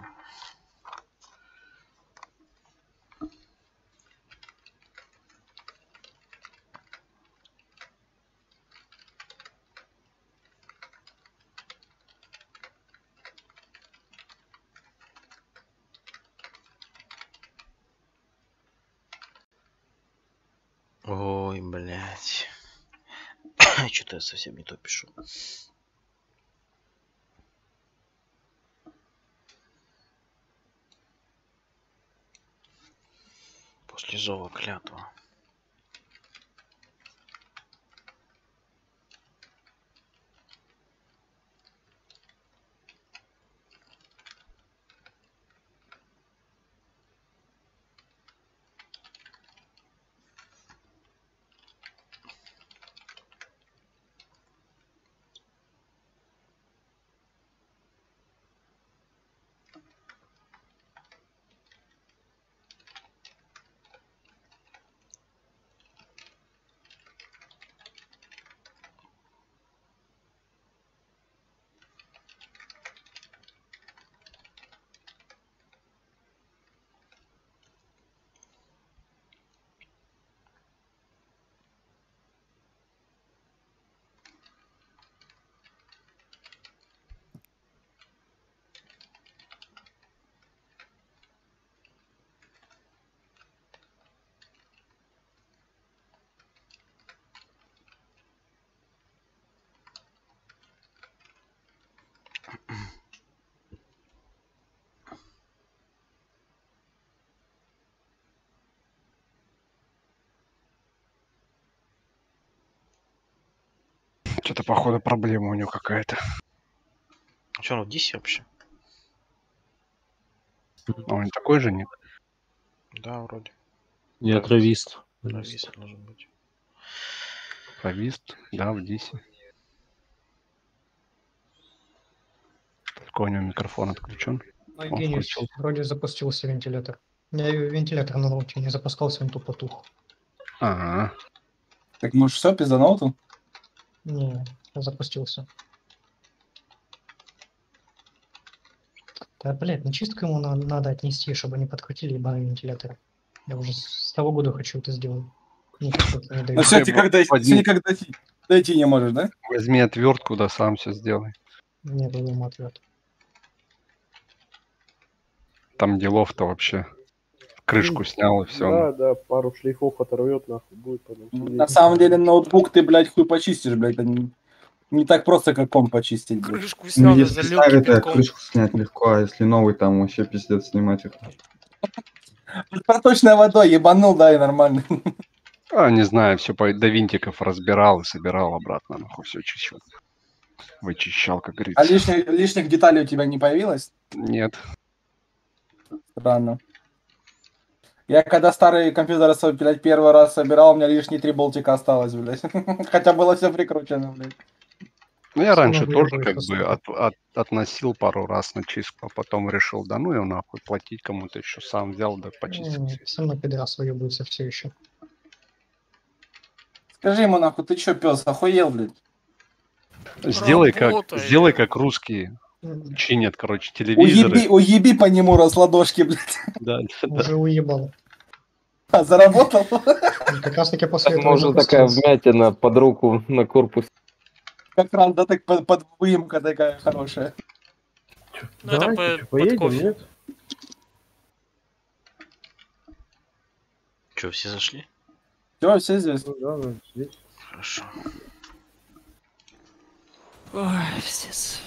Ой, блядь. Что-то я совсем не то пишу. После зова клятва. Что-то, походу, проблема у него какая-то. Что, он в дисе вообще? А он не такой же ник? Да, вроде. Я травист. Травист должен быть. Травист, да, в дисе. Только у него микрофон отключен. Ну, Он Евгений, включил. вроде запустился вентилятор. У меня вентилятор на ноуте не запускался, он тупо тух. Ага. Так может все, пизданул тут? Не, запустился. Да, блядь, на чистку ему на- надо отнести, чтобы не подкрутили ебаные вентиляторы. Я уже с того года хочу это сделать. Никак не Ну дают. все, никак дойти, Возьми. всё никак дойти, дойти не можешь, да? Возьми отвертку, да сам все сделай. Нет, ему ответ. Там делов-то вообще. Крышку снял и все. Да, да, пару шлейфов оторвет, нахуй, будет потом сидеть. На самом деле ноутбук ты, блядь, хуй почистишь, блядь. Это не, не так просто, как комп почистить, блядь. Крышку Ну, снял, да если залил старый, то кипятком. крышку снять легко, а если новый, там вообще пиздец снимать их. Проточной водой ебанул, да, и нормально. А, не знаю, все по... до винтиков разбирал и собирал обратно. Нахуй все чуть-чуть. Вычищал, как А говорится. лишних, лишних деталей у тебя не появилось? Нет. Странно. Я когда старый компьютер, блядь, первый раз собирал, у меня лишние три болтика осталось, блядь. Хотя было все прикручено, блядь. Ну, я раньше Самое тоже выебывает как бы посуду. от, от- относил пару раз на чистку, а потом решил, да ну его нахуй, платить кому-то еще сам взял, да почистил. М, Все равно пидорас выебывается все еще. Скажи ему, нахуй, ты чё, пес, охуел, блядь? Сделай как, Работает. сделай как русские М, чинят, короче, телевизоры. Уеби, уеби по нему раз ладошки, блядь. Да, да, да. Уже уебал. А, заработал? И как раз таки после Там этого можно такая запустился. вмятина под руку на корпус. Как раз, да, так под, под выемка такая хорошая. Ну, это Давайте, по- чё, под поедем, кофе. нет? Че, все зашли? Все, все здесь. Ну да, да, здесь. Хорошо. Ой, пиздец.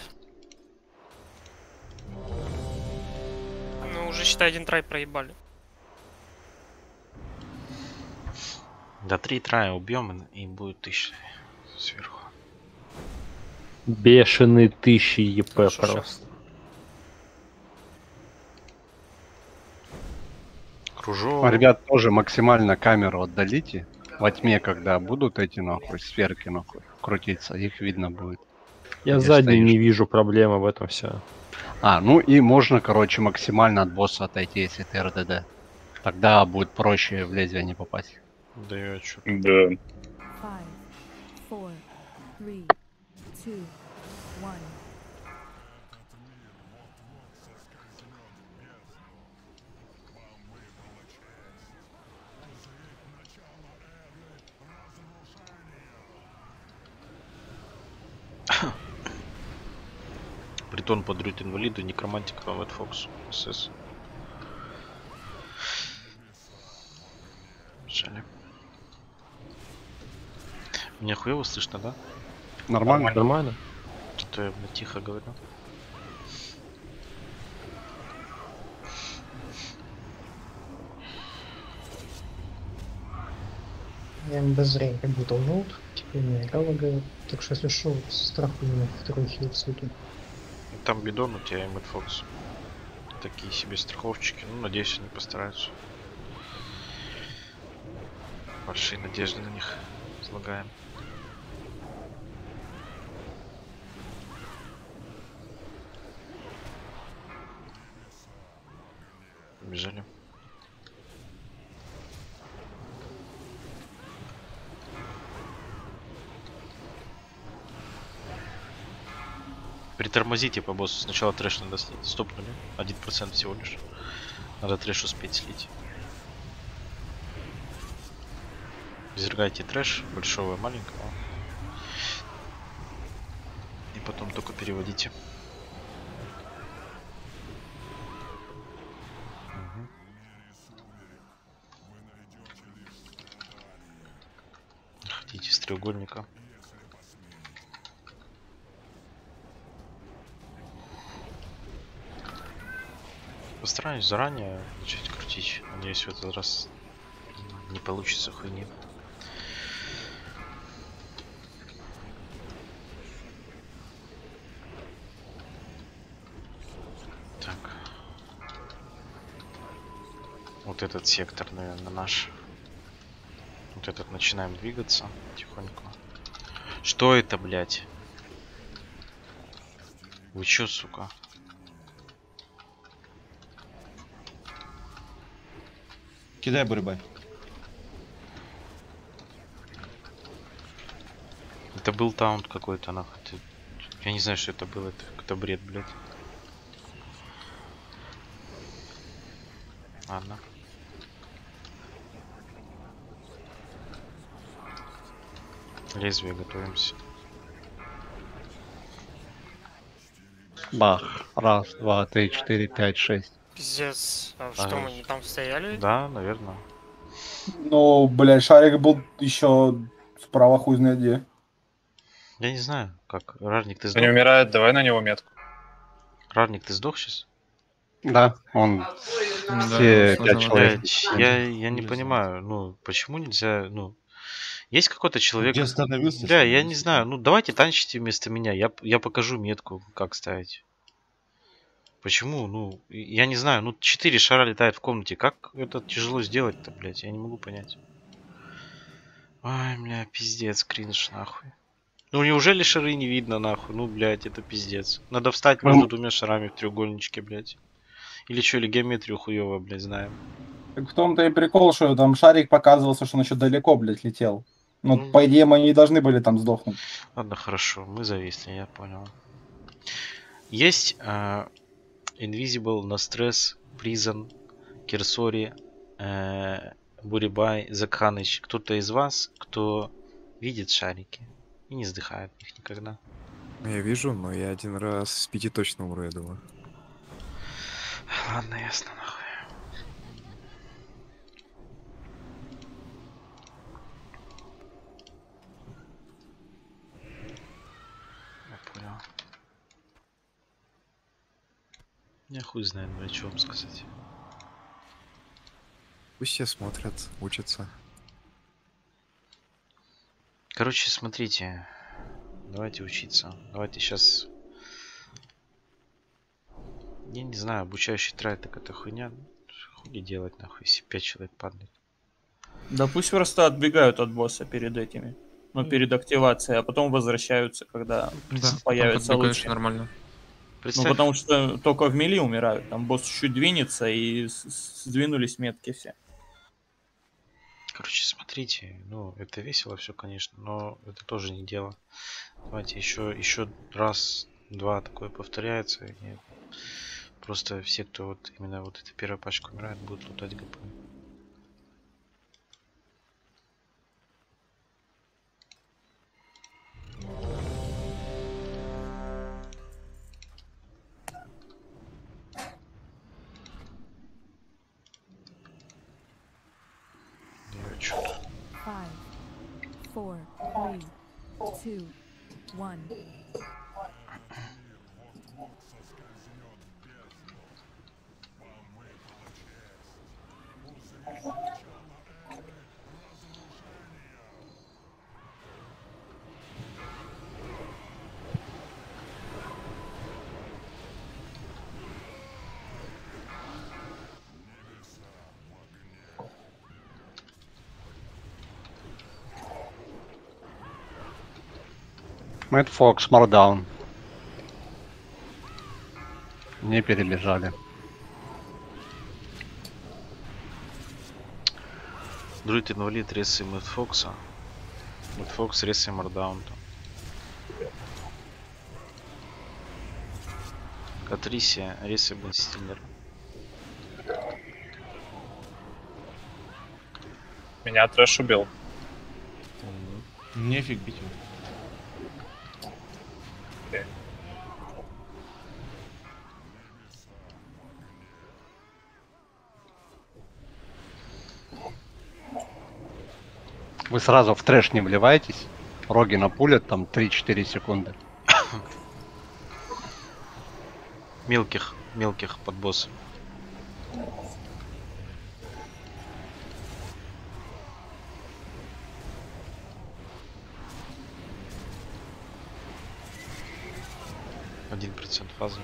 Ну, уже, считай, один трай проебали. До три трая убьем и, и будет тысяча сверху. Бешеные тысячи ЕП Хорошо, просто. щас. Кружок. А, ребят, тоже максимально камеру отдалите. Во тьме, когда будут эти нахуй сферки нахуй крутиться, их видно будет. Я Где сзади стоишь. не вижу проблемы в этом все. А, ну и можно, короче, максимально от босса отойти, если ты РДД. Тогда будет проще в лезвие не попасть. Да я чё. Да. Five, four, three, two, one. Притон подарит инвалиду, некромантика в Red Fox. СС. Жаль. Меня хуево слышно, да? Нормально? Нормально. А то я блядь, тихо говорю. Я без зрения как будто ноут, теперь не играл, говорит. Так что если шо, страху именно второй хил в сутки. Там бидон у тебя и Mad Fox. Такие себе страховщики. Ну, надеюсь, они постараются. Большие надежды на них слагаем. Побежали. Притормозите по боссу. Сначала трэш надо слить. Стопнули. Один процент всего лишь. Надо трэш успеть слить. Извергайте трэш, большого и маленького. И потом только переводите. Мгм. Хотите с треугольника. Постараюсь заранее начать крутить. Надеюсь, в этот раз не получится хуйни. Так. Вот этот сектор, наверное, наш. Вот этот начинаем двигаться тихонько. Что это, блядь? Вы чё, сука? Кидай, Бурибай. Это был таунт какой-то, нахуй. Ты- Я не знаю, что это было. Это какой-то бред, блядь. Ладно. Лезвие готовимся. Бах. Раз, два, три, четыре, пять, шесть. Пиздец. А Ага. что, мы не там стояли? Да, наверное. Ну, блядь, шарик был еще справа хуй знает где. Я не знаю, как. Рарник, ты Кто сдох? не умирает, давай на него метку. Рарник, ты сдох сейчас? Да, он все пять человек. Я, я не понимаю, ну, почему нельзя, ну, есть какой-то человек... Где остановился, Бля, что ли, я не знаю, ну, давайте танчите вместо меня, я, я покажу метку, как ставить. Почему, ну, я не знаю, ну, четыре шара летает в комнате, как это тяжело сделать-то, блядь, я не могу понять. Ай, бля, пиздец, кринж, нахуй. Ну, неужели шары не видно, нахуй? Ну, блядь, это пиздец. Надо встать между двумя шарами в треугольничке, блядь. Или что, или геометрию хуёво, блядь, знаем. Так в том-то и прикол, что там шарик показывался, что он еще далеко, блядь, летел. Ну, Ну. по идее, мы не должны были там сдохнуть. Ладно, хорошо, мы зависли, я понял. Есть э, Invisible, Nostres, Prison, Керсори, э, Бурибай, Закханыч. Кто-то из вас, кто видит шарики и не сдыхает в них никогда. Я вижу, но я один раз с пяти точно умру, я думаю. Ладно, ясно, нахуй. Я понял. Я хуй знает, блядь, что вам сказать. Пусть все смотрят, учатся. Короче, смотрите. Давайте учиться. Давайте сейчас... Я не знаю, обучающий трай, так это хуйня. Хули делать, нахуй, если пять человек падает. Да пусть просто отбегают от босса перед этими. Ну, перед активацией, а потом возвращаются, когда Да, появится подбегаешь лучше. нормально. Ну, Представь- потому что только в мили умирают. Там босс чуть двинется, и с- с- сдвинулись метки все. Короче, смотрите, ну, это весело все, конечно, но это тоже не дело. Давайте еще, еще раз, два такое повторяется. И просто все, кто вот именно вот эта первая пачка умирает, будут лутать ГП. Five, four, three, two, one. Мэтт Фокс, Мардаун. Не перебежали. Друид инвалид, рессы Мэтт Фокса. Мэтт Фокс, рессы Мардаунта. Катрисия, рессы Бенстиллер. Меня трэш убил. Нефиг бить его. Вы сразу в трэш не вливаетесь. Роги напулят там три-четыре секунды. Мелких, мелких под боссом. Один процент фазы.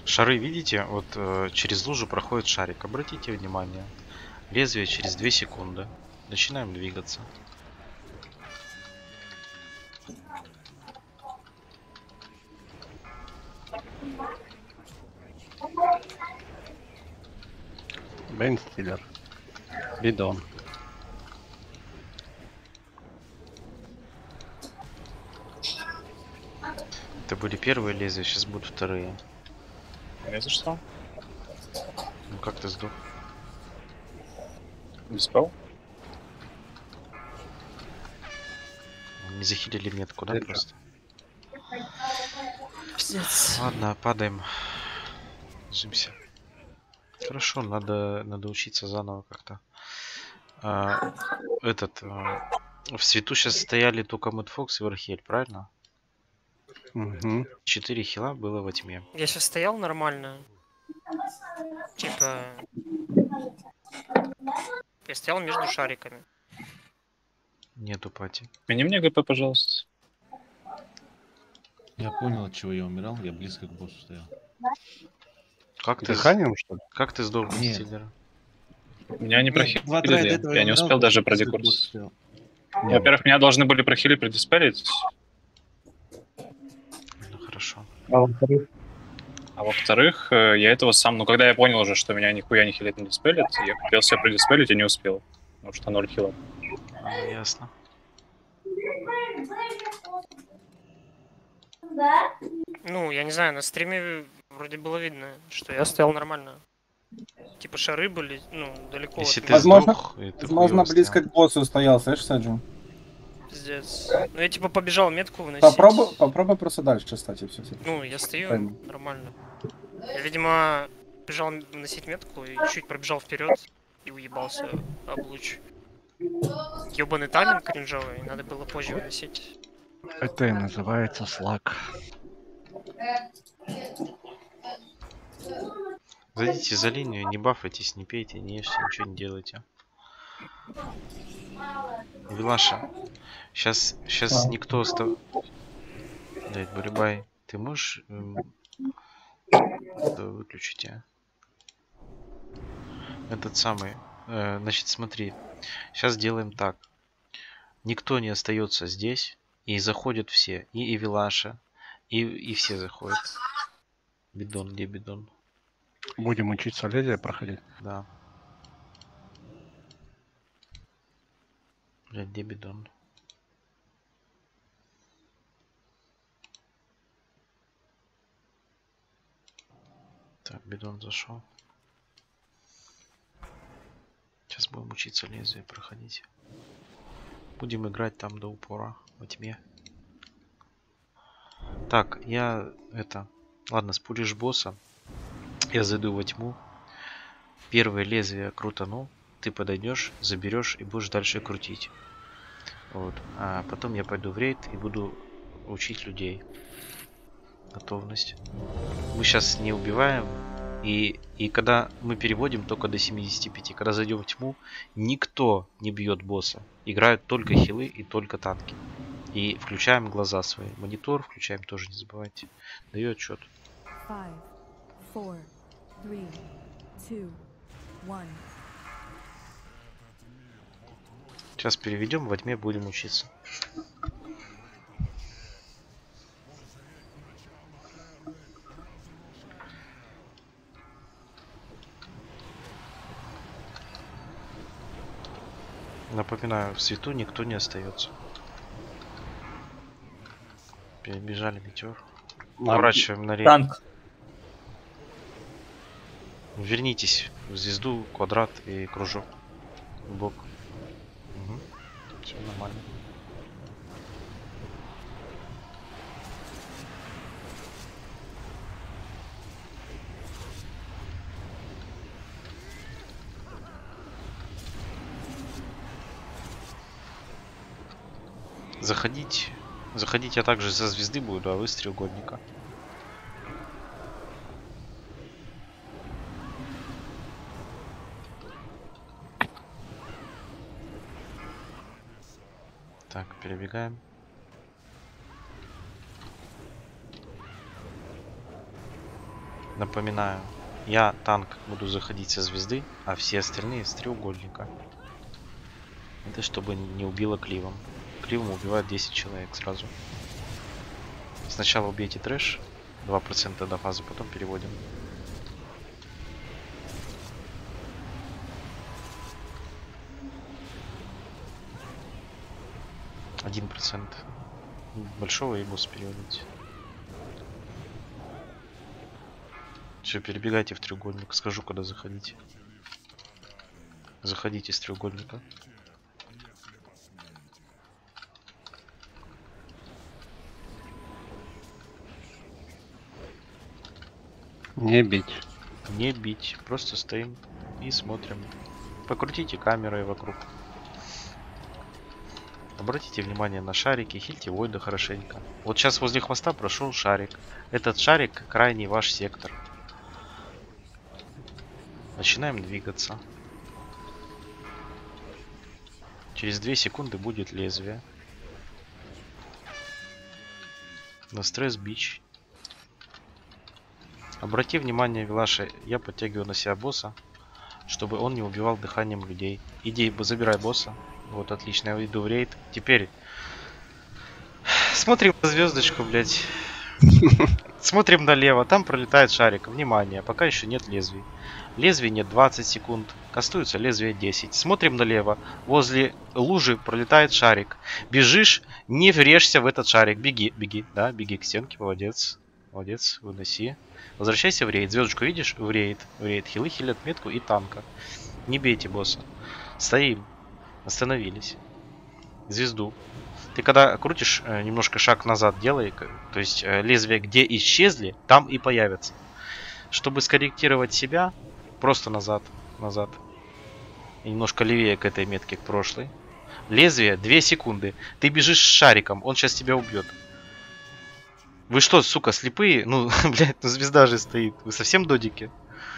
Шары, видите, вот э, через лужу проходит шарик. Обратите внимание. Лезвие через две секунды. Начинаем двигаться. Бен Стиллер. Бидон. Это были первые лезвия, сейчас будут вторые. Не за что. Ну как ты сдох? Не спал? Не захилили метку, да, Это... просто? Пиздец. Ладно, падаем. Ложимся. Хорошо, надо, надо учиться заново как-то. А, этот... А, в свету сейчас стояли только Мэтт Фокс и Вархель, правильно? Угу. Четыре хила было во тьме. Я сейчас стоял нормально. Типа... Я стоял между шариками. Нету пати. Мне мне ГП, пожалуйста. Я понял, от чего я умирал, я близко к боссу стоял. Как ты, Дыханием, что ли? как ты сдох без Нет. Стиллера? Меня не Нет, два трая до прохилили. этого Я не умирал, успел даже близко к боссу продекурс. стоял. Во-первых, меня должны были прохилить, предиспелить. Ну хорошо. А во-вторых, А во-вторых, э, я этого сам... Ну, когда я понял уже, что меня нихуя не хилит, не диспелит, я хотел себя предиспелить и не успел. Потому что ноль хилов. А, ясно. Ну, я не знаю, на стриме вроде было видно, что я стоял нормально. Типа шары были, ну, далеко Если от ты меня. Возможно, сдох, и ты возможно хуёво близко стоял. к боссу стоял, слышишь, Саджу? Пиздец. Ну, я типа побежал метку выносить. Попробуй, попробуй просто дальше, кстати, все. Ну, я стою Правильно. нормально. Я, видимо, бежал выносить метку и чуть пробежал вперед и уебался об луч. Ёбаный тайминг кринжовый, надо было позже выносить. Это и называется слаг. Зайдите за линию, не бафайтесь, не пейте, не ешьте, ничего не делайте. Вилаша, сейчас, сейчас А. никто остав... Дать Барибай, ты можешь эм, это выключить, а? Этот самый, э, значит, смотри, сейчас делаем так. Никто не остается здесь, и заходят все, и Эвилаша, и, и все заходят. Бидон, где бидон? Будем учиться лезвие проходить. Да. Блядь, где бидон? Так, бидон зашел. Сейчас будем учиться лезвие проходить. Будем играть там до упора, во тьме. Так, я это... Ладно, спулишь босса. Я зайду во тьму. Первое лезвие крутану. Ты подойдешь, заберешь и будешь дальше крутить. Вот. А потом я пойду в рейд и буду учить людей. Готовность. Мы сейчас не убиваем. И, и когда мы переводим только до семидесяти пяти. Когда зайдем в тьму, никто не бьет босса. Играют только хилы и только танки. И включаем глаза свои. Монитор включаем тоже, не забывайте. Даю отчет. Five, four, three, two, one. Сейчас переведем, во тьме будем учиться. Напоминаю, в свету никто не остается. Перебежали метеор. Поворачиваем на рейд. Танк. Вернитесь в звезду, квадрат и кружок. В бок. Угу. Все нормально. Заходить. Заходить я также за звезды буду, а вы с треугольника. Так, перебегаем. Напоминаю, я танк буду заходить со звезды, а все остальные с треугольника. Это чтобы не убило кливом. Кливом убивает десять человек сразу. Сначала убейте трэш, два процента до фазы, потом переводим. один процент. Большого и босса переводить. Все, перебегайте в треугольник. Скажу, куда заходить. Заходите с треугольника. Не бить. Не бить. Просто стоим и смотрим. Покрутите камерой вокруг. Обратите внимание на шарики, хильте Войда хорошенько. Вот сейчас возле хвоста прошел шарик. Этот шарик крайний ваш сектор. Начинаем двигаться. Через две секунды будет лезвие. На стресс бич. Обрати внимание, Вилаша, я подтягиваю на себя босса, чтобы он не убивал дыханием людей. Иди, забирай босса. Вот, отлично, я иду в рейд. Теперь смотрим на звездочку, блядь. Смотрим налево, там пролетает шарик. Внимание, пока еще нет лезвий. Лезвий нет двадцать секунд. Кастуется лезвие десять. Смотрим налево. Возле лужи пролетает шарик. Бежишь, не врежься в этот шарик. Беги, беги, да, беги к стенке, молодец. Молодец, выноси. Возвращайся в рейд. Звездочку видишь? В рейд. В рейд. Хилы хилят метку и танка. Не бейте босса. Стоим. Остановились. Звезду. Ты когда крутишь, э, немножко шаг назад делай, то есть э, лезвия где исчезли, там и появятся. Чтобы скорректировать себя, просто назад, назад. И немножко левее к этой метке, к прошлой. Лезвие две секунды. Ты бежишь с шариком, он сейчас тебя убьет. Вы что, сука, слепые? Ну, блядь, ну звезда же стоит. Вы совсем додики?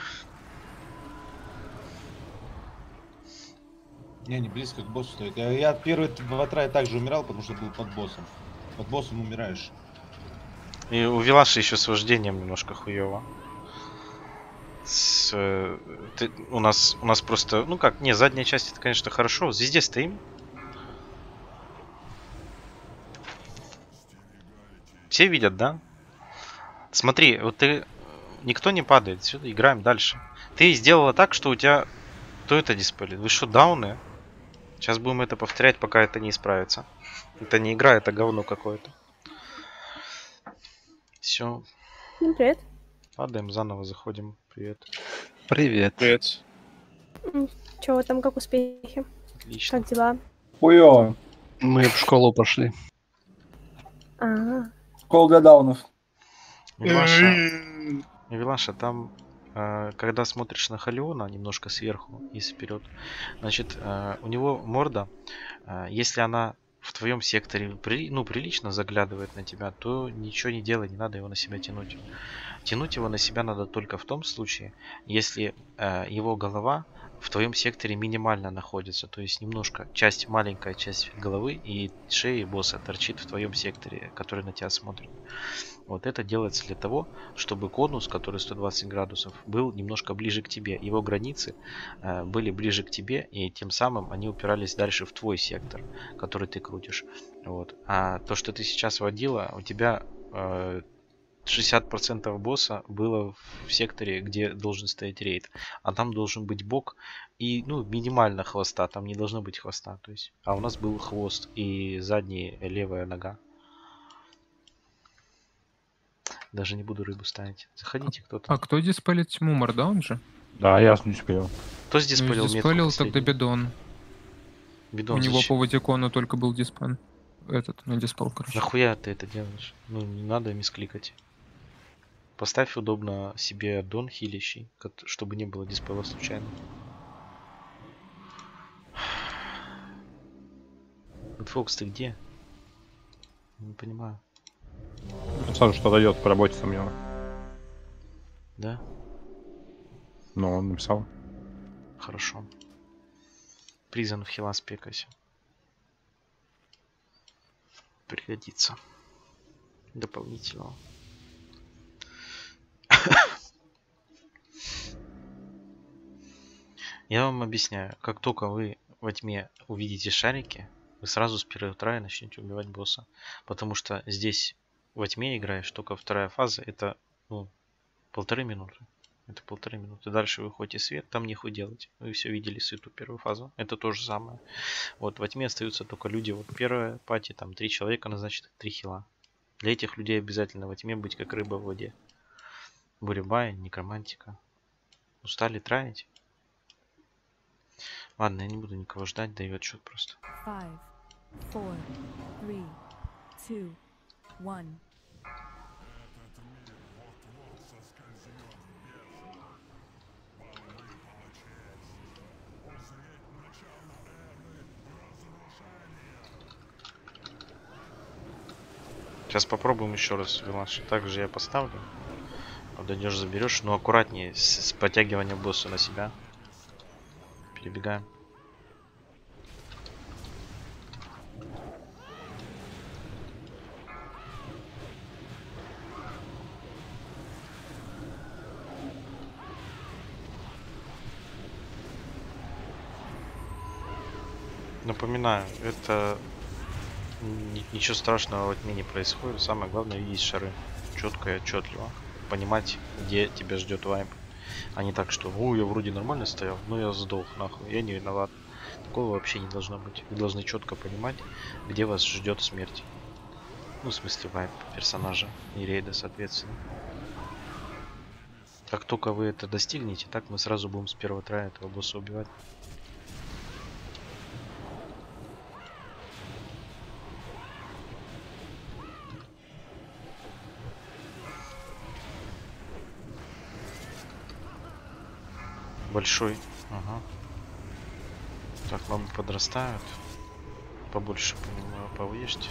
Не, не близко к боссу стоит. Я, я первые два трая также умирал, потому что был под боссом. Под боссом умираешь. И у Вилаши еще с вождением немножко хуево. С, э, ты, у нас у нас просто, ну как, не, задняя часть это, конечно, хорошо. Везде стоим. Все видят, да? Смотри, вот ты, никто не падает. Сюда играем дальше. Ты сделала так, что у тебя, кто это диспелит? Вы что, дауны? Сейчас будем это повторять, пока это не исправится. Это не игра, это говно какое-то. Все. Ну, привет. Падаем, заново заходим. Привет. Привет. Привет. Чего там, как успехи? Отлично. Как дела? Хуёво. Мы в школу пошли. А, Школа для даунов. Вилаша, Вилаша, там, э, когда смотришь на Халиона немножко сверху и вперед, значит, э, у него морда, э, если она в твоем секторе при, ну, прилично заглядывает на тебя, то ничего не делай, не надо его на себя тянуть. Тянуть его на себя надо только в том случае, если э, его голова в твоем секторе минимально находится, то есть немножко, часть, маленькая часть головы и шеи босса торчит в твоем секторе, который на тебя смотрит. Вот это делается для того, чтобы конус, который сто двадцать градусов, был немножко ближе к тебе. Его границы э, были ближе к тебе, и тем самым они упирались дальше в твой сектор, который ты крутишь. Вот. А то, что ты сейчас водила, у тебя э, шестьдесят процентов босса было в секторе, где должен стоять рейд. А там должен быть бок и, ну, минимально хвоста. Там не должно быть хвоста. То есть, а у нас был хвост и задняя левая нога. Даже не буду рыбу ставить. Заходите, кто-то. А кто диспелит тьму? Мардаун же? Да, я диспелил. Кто диспелил ну, диспелил тогда Бидон. Бидон У него зачем? по Ватикону только был диспен. Этот, ну, диспел, короче. Нахуя ты это делаешь? Ну, не надо мискликать. Поставь удобно себе аддон хилящий, чтобы не было диспела случайно. Вот Фокс, ты где? Не понимаю. Сразу что-то идет по работе со мной. Да? Ну, он написал. Хорошо. Призан в хила спекайся. Пригодится. Дополнительного. Я вам объясняю. Как только вы во тьме увидите шарики, вы сразу с первого трая начнете убивать босса. Потому что здесь во тьме играешь, только вторая фаза, это ну, полторы минуты. Это полторы минуты. Дальше вы ходите свет, там нехуй делать. Вы все видели свету первую фазу. Это то же самое. Вот во тьме остаются только люди. Вот первая пати, там три человека, назначит три хила. Для этих людей обязательно во тьме быть как рыба в воде. Буребая, некромантика. Устали траить? Ладно, я не буду никого ждать, даю отчет просто. Five, four, three, two, one. Сейчас попробуем еще раз, Вилаш. Также я поставлю. Дойдешь, заберешь, но аккуратнее с, с подтягиванием босса на себя. Перебегаем. Напоминаю, это ни- ничего страшного во тьме не происходит. Самое главное видеть шары четко и отчетливо. Понимать, где тебя ждет вайп. А не так, что о, я вроде нормально стоял, но я сдох, нахуй, я не виноват. Такого вообще не должно быть. Вы должны четко понимать, где вас ждет смерть. Ну, в смысле, вайп персонажа и рейда, соответственно. Как только вы это достигнете, так мы сразу будем с первого трая этого босса убивать. Большой. Ага. Так, мамы подрастают. Побольше по нему повыешьте.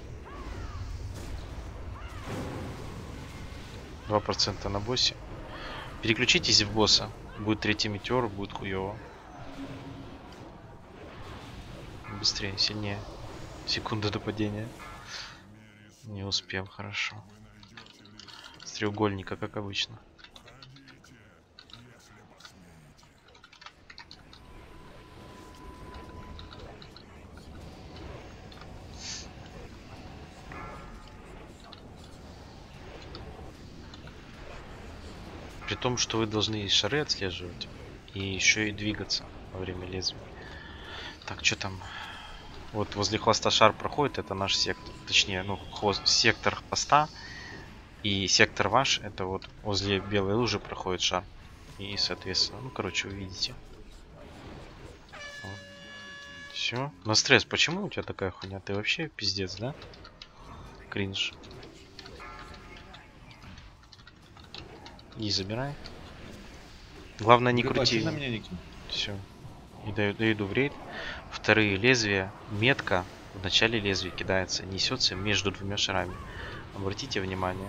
два процента на боссе. Переключитесь в босса. Будет третий метеор, будет хуёво. Быстрее, сильнее. Секунда до падения. Не успел, хорошо. С треугольника, как обычно. При том, что вы должны и шары отслеживать, и еще и двигаться во время лезвия. Так, что там? Вот возле хвоста шар проходит, это наш сектор. Точнее, ну, хвост, сектор хвоста. И сектор ваш, это вот возле белой лужи проходит шар. И, соответственно, ну, короче, вы видите. Вот. Все. На стресс, почему у тебя такая хуйня? Ты вообще пиздец, да? Кринж. И забирай. Главное не крути. На меня, все. И даю, дойду в рейд. Вторые лезвия. Метка в начале лезвия кидается. Несется между двумя шарами. Обратите внимание.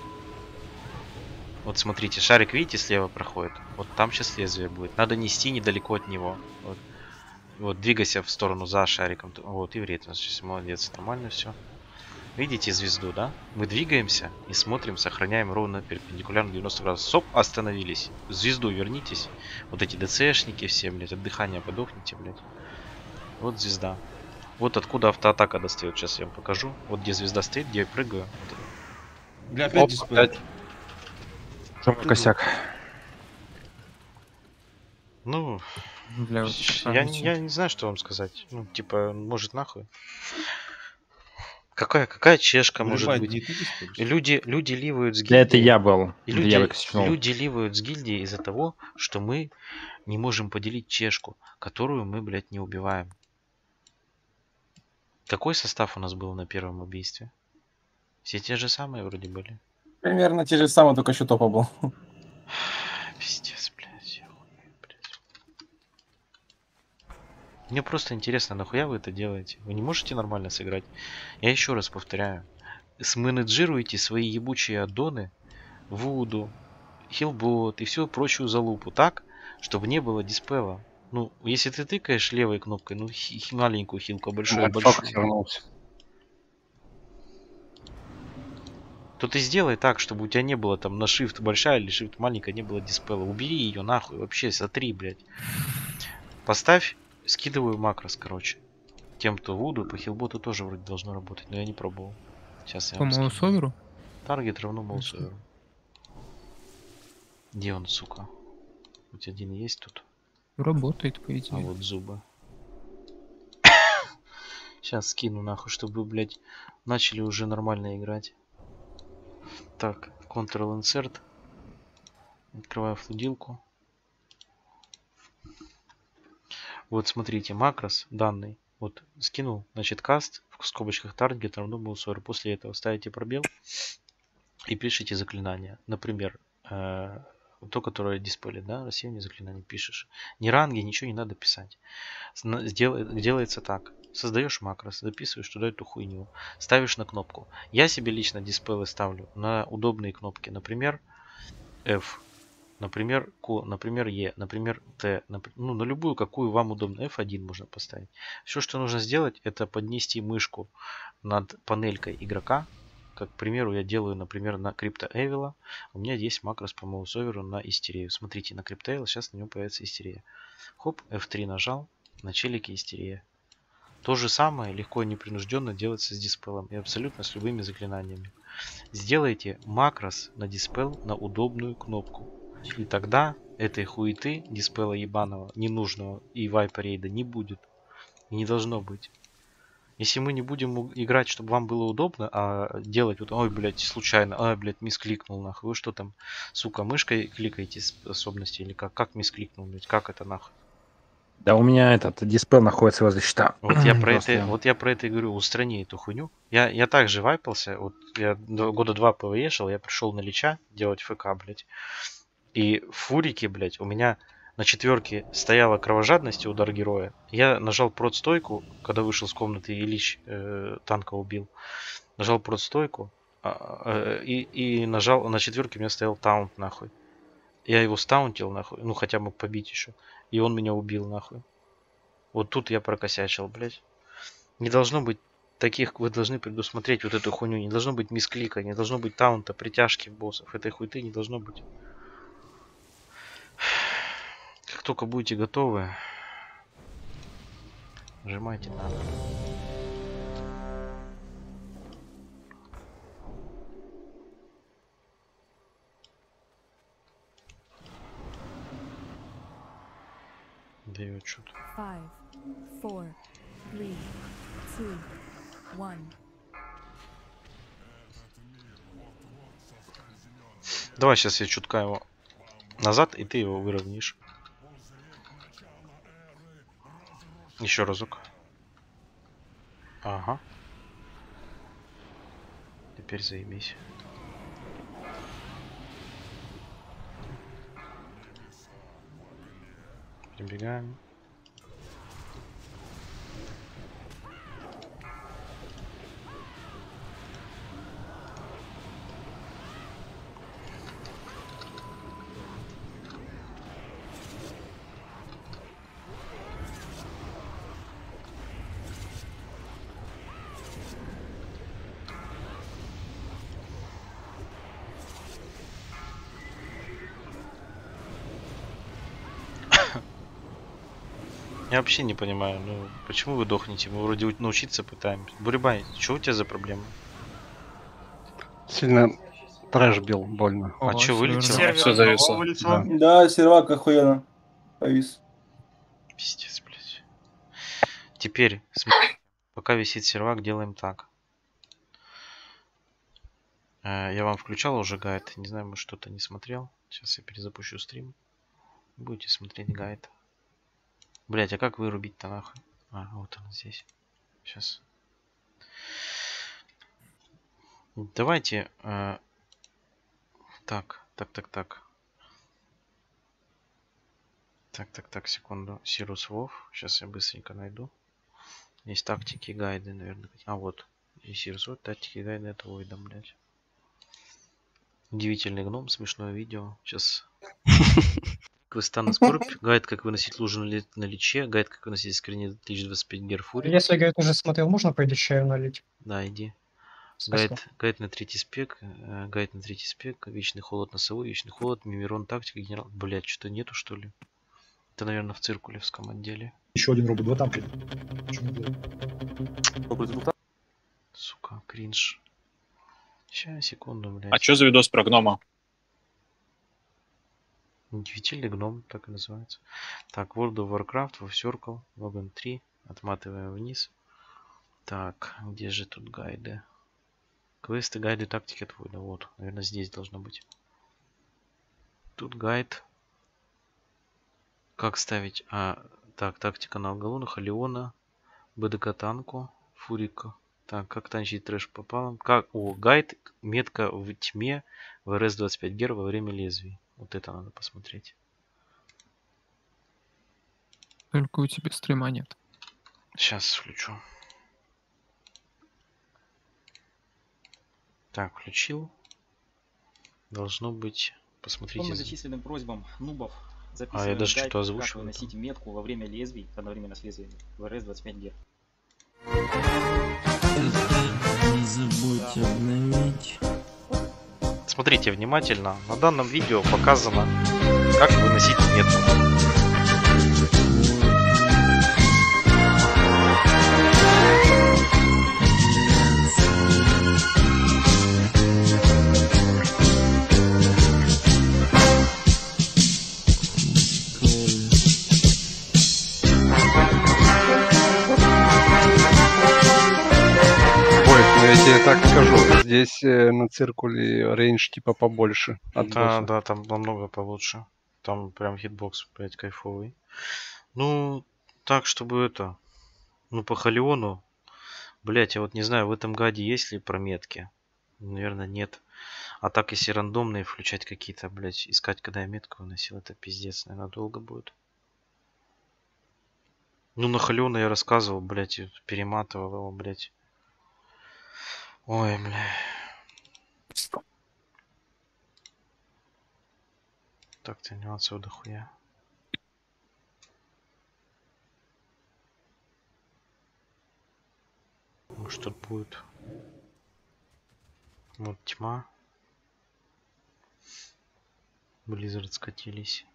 Вот смотрите, шарик, видите, слева проходит. Вот там сейчас лезвие будет. Надо нести недалеко от него. Вот, вот двигайся в сторону за шариком. Вот, и в рейд. Молодец, нормально все. Видите звезду, да? Мы двигаемся и смотрим, сохраняем ровно перпендикулярно девяносто градусов. Стоп, остановились. В звезду вернитесь. Вот эти ДЦшники все, блядь, от дыхания подохните, блядь. Вот звезда. Вот откуда автоатака достает. Сейчас я вам покажу. Вот где звезда стоит, где я прыгаю. Бля, опять дисплей. Что мой косяк? Ну, Для я, не- я не знаю, что вам сказать. Ну, типа, может нахуй. Какая, какая чешка может Вырубать быть? не ты дисплей? Люди, люди ливают с Да это гильдии. я был. И Это люди, я выкосячнул. люди ливают с гильдии из-за того, что мы не можем поделить чешку, которую мы, блядь, не убиваем. Какой состав у нас был на первом убийстве? Все те же самые вроде были. Примерно те же самые, только еще топа был. Пиздец, блядь. я хуй, блядь. Мне просто интересно, нахуя вы это делаете? Вы не можете нормально сыграть? Я еще раз повторяю. Сменеджируйте свои ебучие аддоны, Вуду, Хилбот и всю прочую залупу так, чтобы не было диспела. Ну, если ты тыкаешь левой кнопкой, ну, хи- хи- маленькую хилку, а большую, Фокус большую, вернулся. то ты сделай так, чтобы у тебя не было там на shift большая или shift маленькая не было диспела. Убери ее нахуй, вообще сотри, блядь. Поставь, скидываю макрос, короче. Тем, кто Вуду, по хилботу тоже вроде должно работать, но я не пробовал. Сейчас я По вам скину. Маусоверу? Таргет равно Маусоверу. Где он, сука? Хоть один есть тут. Работает, по идее. А вот зубы. Сейчас скину нахуй, чтобы вы, блядь, начали уже нормально играть. Так, Ctrl-Insert. Открываю флудилку. Вот смотрите, макрос данный. Вот скинул, значит, каст в скобочках таргет равно Маусоверу. После этого ставите пробел и пишите заклинание. Например, э то, которое диспелит, да, рассеяние заклинаний пишешь. Ни ранги, ничего не надо писать. Сделай, делается так. Создаешь макрос, записываешь туда эту хуйню, ставишь на кнопку. Я себе лично диспелы ставлю на удобные кнопки. Например, F, например, Q, например, E, например, T. Ну, на любую, какую вам удобно. эф один можно поставить. Все, что нужно сделать, это поднести мышку над панелькой игрока. Как, к примеру, я делаю, например, на Крипто Эвила. У меня есть макрос по Маусоверу на истерию. Смотрите, на Крипто Эвила сейчас на нем появится истерия. Хоп, эф три нажал, на челике истерия. То же самое легко и непринужденно делается с диспелом и абсолютно с любыми заклинаниями. Сделайте макрос на диспел на удобную кнопку. И тогда этой хуеты диспела ебаного, ненужного и вайпа рейда не будет. И не должно быть. Если мы не будем играть, чтобы вам было удобно, а делать вот, ой, блядь, случайно, ой, блядь, мискликнул, нахуй, вы что там, сука, мышкой кликаете способности или как? Как мискликнул, блядь, как это нахуй? Да у меня этот дисплей находится возле щита. Вот я про это, вот я про это и говорю, устрани эту хуйню. Я, я также вайпался, вот я года два пвешил, я пришел на лича делать ФК, блядь. И в фурике, блядь, у меня на четверке стояла кровожадность, удар героя. Я нажал прот стойку, когда вышел с комнаты и Лич э, танка убил. Нажал прот стойку э, и, и нажал, на четверке у меня стоял таунт, нахуй. Я его стаунтил, нахуй, ну хотя мог побить еще. И он меня убил, нахуй. Вот тут я прокосячил, блядь. Не должно быть таких, вы должны предусмотреть вот эту хуйню. Не должно быть мисклика, не должно быть таунта, притяжки боссов. Этой хуйты не должно быть. Как только будете готовы, нажимайте на. Дает что-то. Five, four, three, two, one. Давай сейчас я чутка его назад, и ты его выровняешь. Еще разок. Ага. Теперь заебись. Прибегаем. Я вообще не понимаю, ну почему вы дохнете? Мы вроде научиться пытаемся. Бурибай, что у тебя за проблема? Сильно трэш бил, больно. А О, что, вылетело? Сервер Все зависло. Да. Да, сервак охуенно повис. Пиздец, блядь. Теперь, смотри, пока висит сервак, делаем так. Э, Я вам включал уже гайд. Не знаю, может что-то не смотрел. Сейчас я перезапущу стрим. Будете смотреть гайд. Блять, а как вырубить-то нахуй? А, вот он здесь. Сейчас. Давайте. Э, так, так, так, так. Так, так, так, секунду. Сирус Вов. Сейчас я быстренько найду. Есть тактики, гайды, наверное. А, вот. И Сирус Вов, тактики, гайды, это Войда, блять. Удивительный гном, смешное видео. Сейчас. Квеста на скорбь, гайд, как выносить лужу на, ли, на личе, гайд, как выносить скрини тысяча двадцать пять герфури. Если гайд уже смотрел, можно пойти чаю налить? Да, иди. Спасибо. Гайд, гайд на третий спек, э, гайд на третий спек, вечный холод носовой, вечный холод, мимирон, тактика, генерал. Блять, что-то нету, что ли? Это, наверное, в циркулевском отделе. Еще один робот, два там. Что он делает? Сука, кринж. Сейчас, секунду, блядь. А что за видос про гнома? Удивительный гном, так и называется. Так, World of Warcraft, Wolf Circle, Logan три. Отматываем вниз. Так, где же тут гайды? Квесты, гайды, тактики твой. Да вот, наверное, здесь должно быть. Тут гайд. Как ставить? А, так, тактика на Алгалона, Халиона, БДК танку, Фурика. Так, как танчить трэш попалом? Как? О, гайд, метка в тьме, в эр эс двадцать пять гер во время лезвий. Вот это надо посмотреть. Только у тебя стрима нет. Сейчас включу. Так, включил. Должно быть. Посмотрите. По зачисленным просьбам нубов А, я даже гайд, что-то как озвучил. вы носите метку во время лезвий, одновременно с лезвиями, в эр эс двадцать пять гер. Не забудьте обновить. Смотрите внимательно. На данном видео показано, как выносить метку. Я тебе так скажу, здесь э, на циркуле рейндж типа побольше от Да, босса. да, там намного получше. Там прям хитбокс, блять, кайфовый. Ну, так, чтобы это... Ну, по Халиону... Блять, я вот не знаю, в этом гаде есть ли прометки? Наверное, нет. А так, если рандомные включать какие-то, блять, искать, когда я метку выносил, это пиздец, наверное, долго будет. Ну, на Халиона я рассказывал, блять, перематывал его, блять. Ой, бля. Так-то нюансов дохуя. Может тут будет. Вот тьма. Blizzard скатились.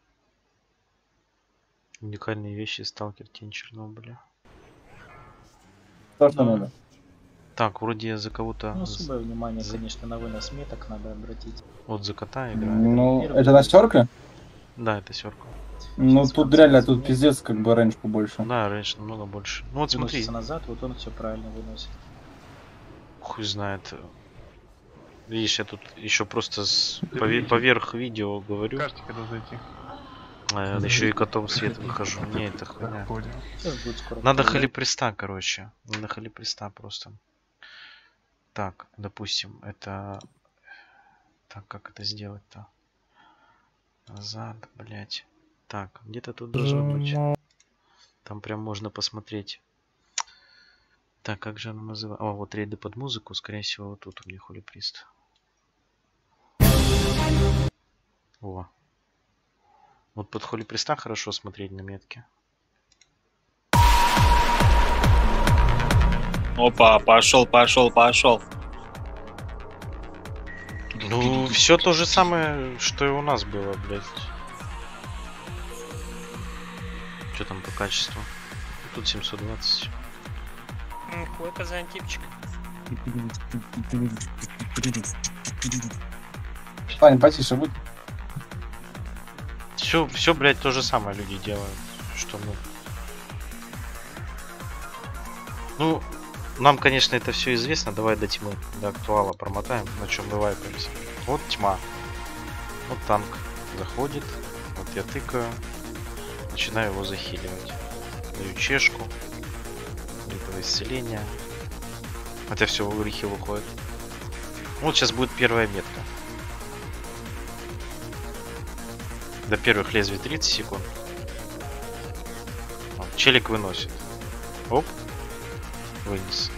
Уникальные вещи, сталкер, тень Чернобыля. То, что надо. Так, вроде я за кого-то... Ну, особое внимание, конечно, на вынос меток надо обратить. Вот за кота играю. Ну, это на стерке? Да, это стерка. Ну, тут реально, тут пиздец, как бы рейндж побольше. Да, рейндж намного больше. Ну вот смотри. Выносится назад, вот он все правильно выносит. Хуй знает. Видишь, я тут еще просто с... пове- поверх видео говорю. Скажите, когда зайти. А, еще и котом в свет выхожу. Не, это хуйня. Надо халиприста, короче. Надо халиприста просто. Так, допустим, это... Так, как это сделать-то? Назад, блять. Так, где-то тут должно быть. Там прям можно посмотреть. Так, как же она называется? О, вот рейды под музыку. Скорее всего, вот тут у меня холиприст. О. Вот под холиприста хорошо смотреть на метке. Опа, пошел, пошел, пошел. Ну, все то же самое, что и у нас было, блядь. Что там по качеству? Тут семьсот двадцать. Хуйка за антипчик. Пань, потише будь. Все, все, блядь, то же самое люди делают. Что мы. Ну, нам, конечно, это все известно. Давай до тьмы, до актуала промотаем, на чем мы вайпаемся. Вот тьма. Вот танк заходит. Вот я тыкаю. Начинаю его захиливать. Даю чешку. Этого исцеления. Хотя все в грехи выходит. Вот сейчас будет первая метка. До первых лезвий тридцать секунд. Вот, челик выносит. Оп. Вынес.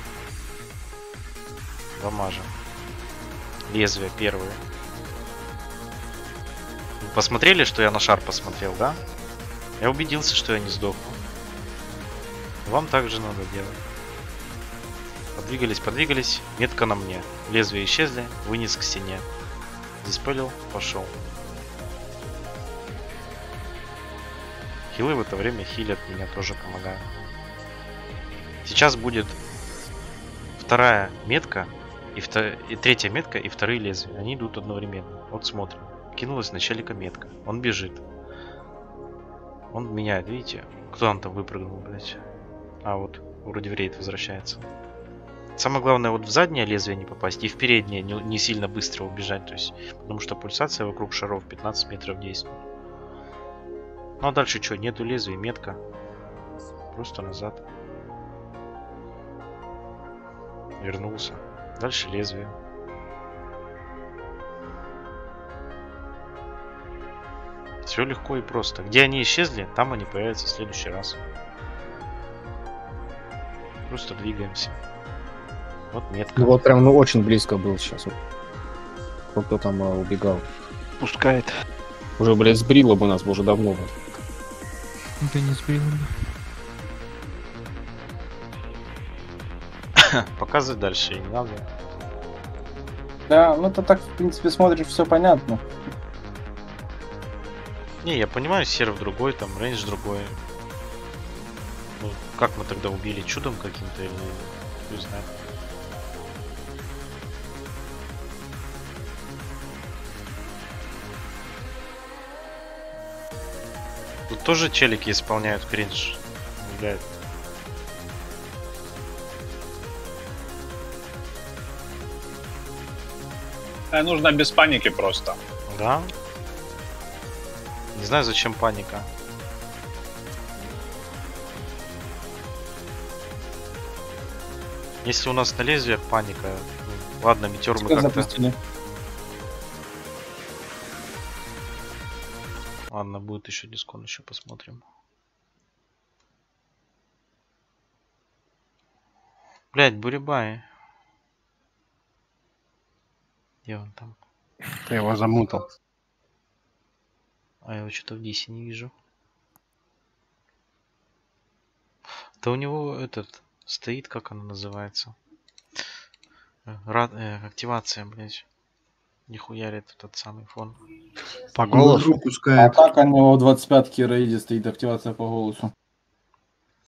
Дамажим. Лезвие первое. Посмотрели, что я на шар посмотрел, да? Я убедился, что я не сдохну. Вам также надо делать. Подвигались, подвигались. Метка на мне. Лезвия исчезли. Вынес к стене. Диспелил, пошел. Хилы в это время хилят, меня тоже помогают. Сейчас будет вторая метка и, втор... и третья метка и вторые лезвия. Они идут одновременно. Вот смотрим. Кинулась начальника метка. Он бежит. Он меняет, видите? Кто он там выпрыгнул, блядь? А, вот, вроде в рейд возвращается. Самое главное, вот в заднее лезвие не попасть и в переднее не, не сильно быстро убежать. То есть, потому что пульсация вокруг шаров пятнадцать метров действует. Ну а дальше что? Нету лезвия, метка. Просто назад. Вернулся. Дальше лезвие. Все легко и просто. Где они исчезли, там они появятся в следующий раз. Просто двигаемся. Вот метка. Ну вот прям, ну очень близко был сейчас. Вот кто там а, убегал. Пускает. Уже, блядь, сбрило бы нас, бы уже давно бы. Да не сбрило бы. Показывать дальше и не надо. Да, ну это так, в принципе, смотришь, все понятно. Не, я понимаю, серв другой, там рейндж другой. Ну, как мы тогда убили? Чудом каким-то или не знаю. Тут тоже челики исполняют кринж. Блядь. Э, нужно без паники просто. Да? Не знаю, зачем паника. Если у нас на лезвиях паника, ну, ладно, метеор мы как-то... Запустили. Ладно, будет еще дискон, еще посмотрим. Блять, Бурибай. Где он там? Ты его замутал. А я его что-то в дисе не вижу. Да у него этот стоит, как она называется? Рад, э, активация, блять. Не хуярит этот самый фон. По голосу? А так у него двадцать пятки рейде стоит активация по голосу.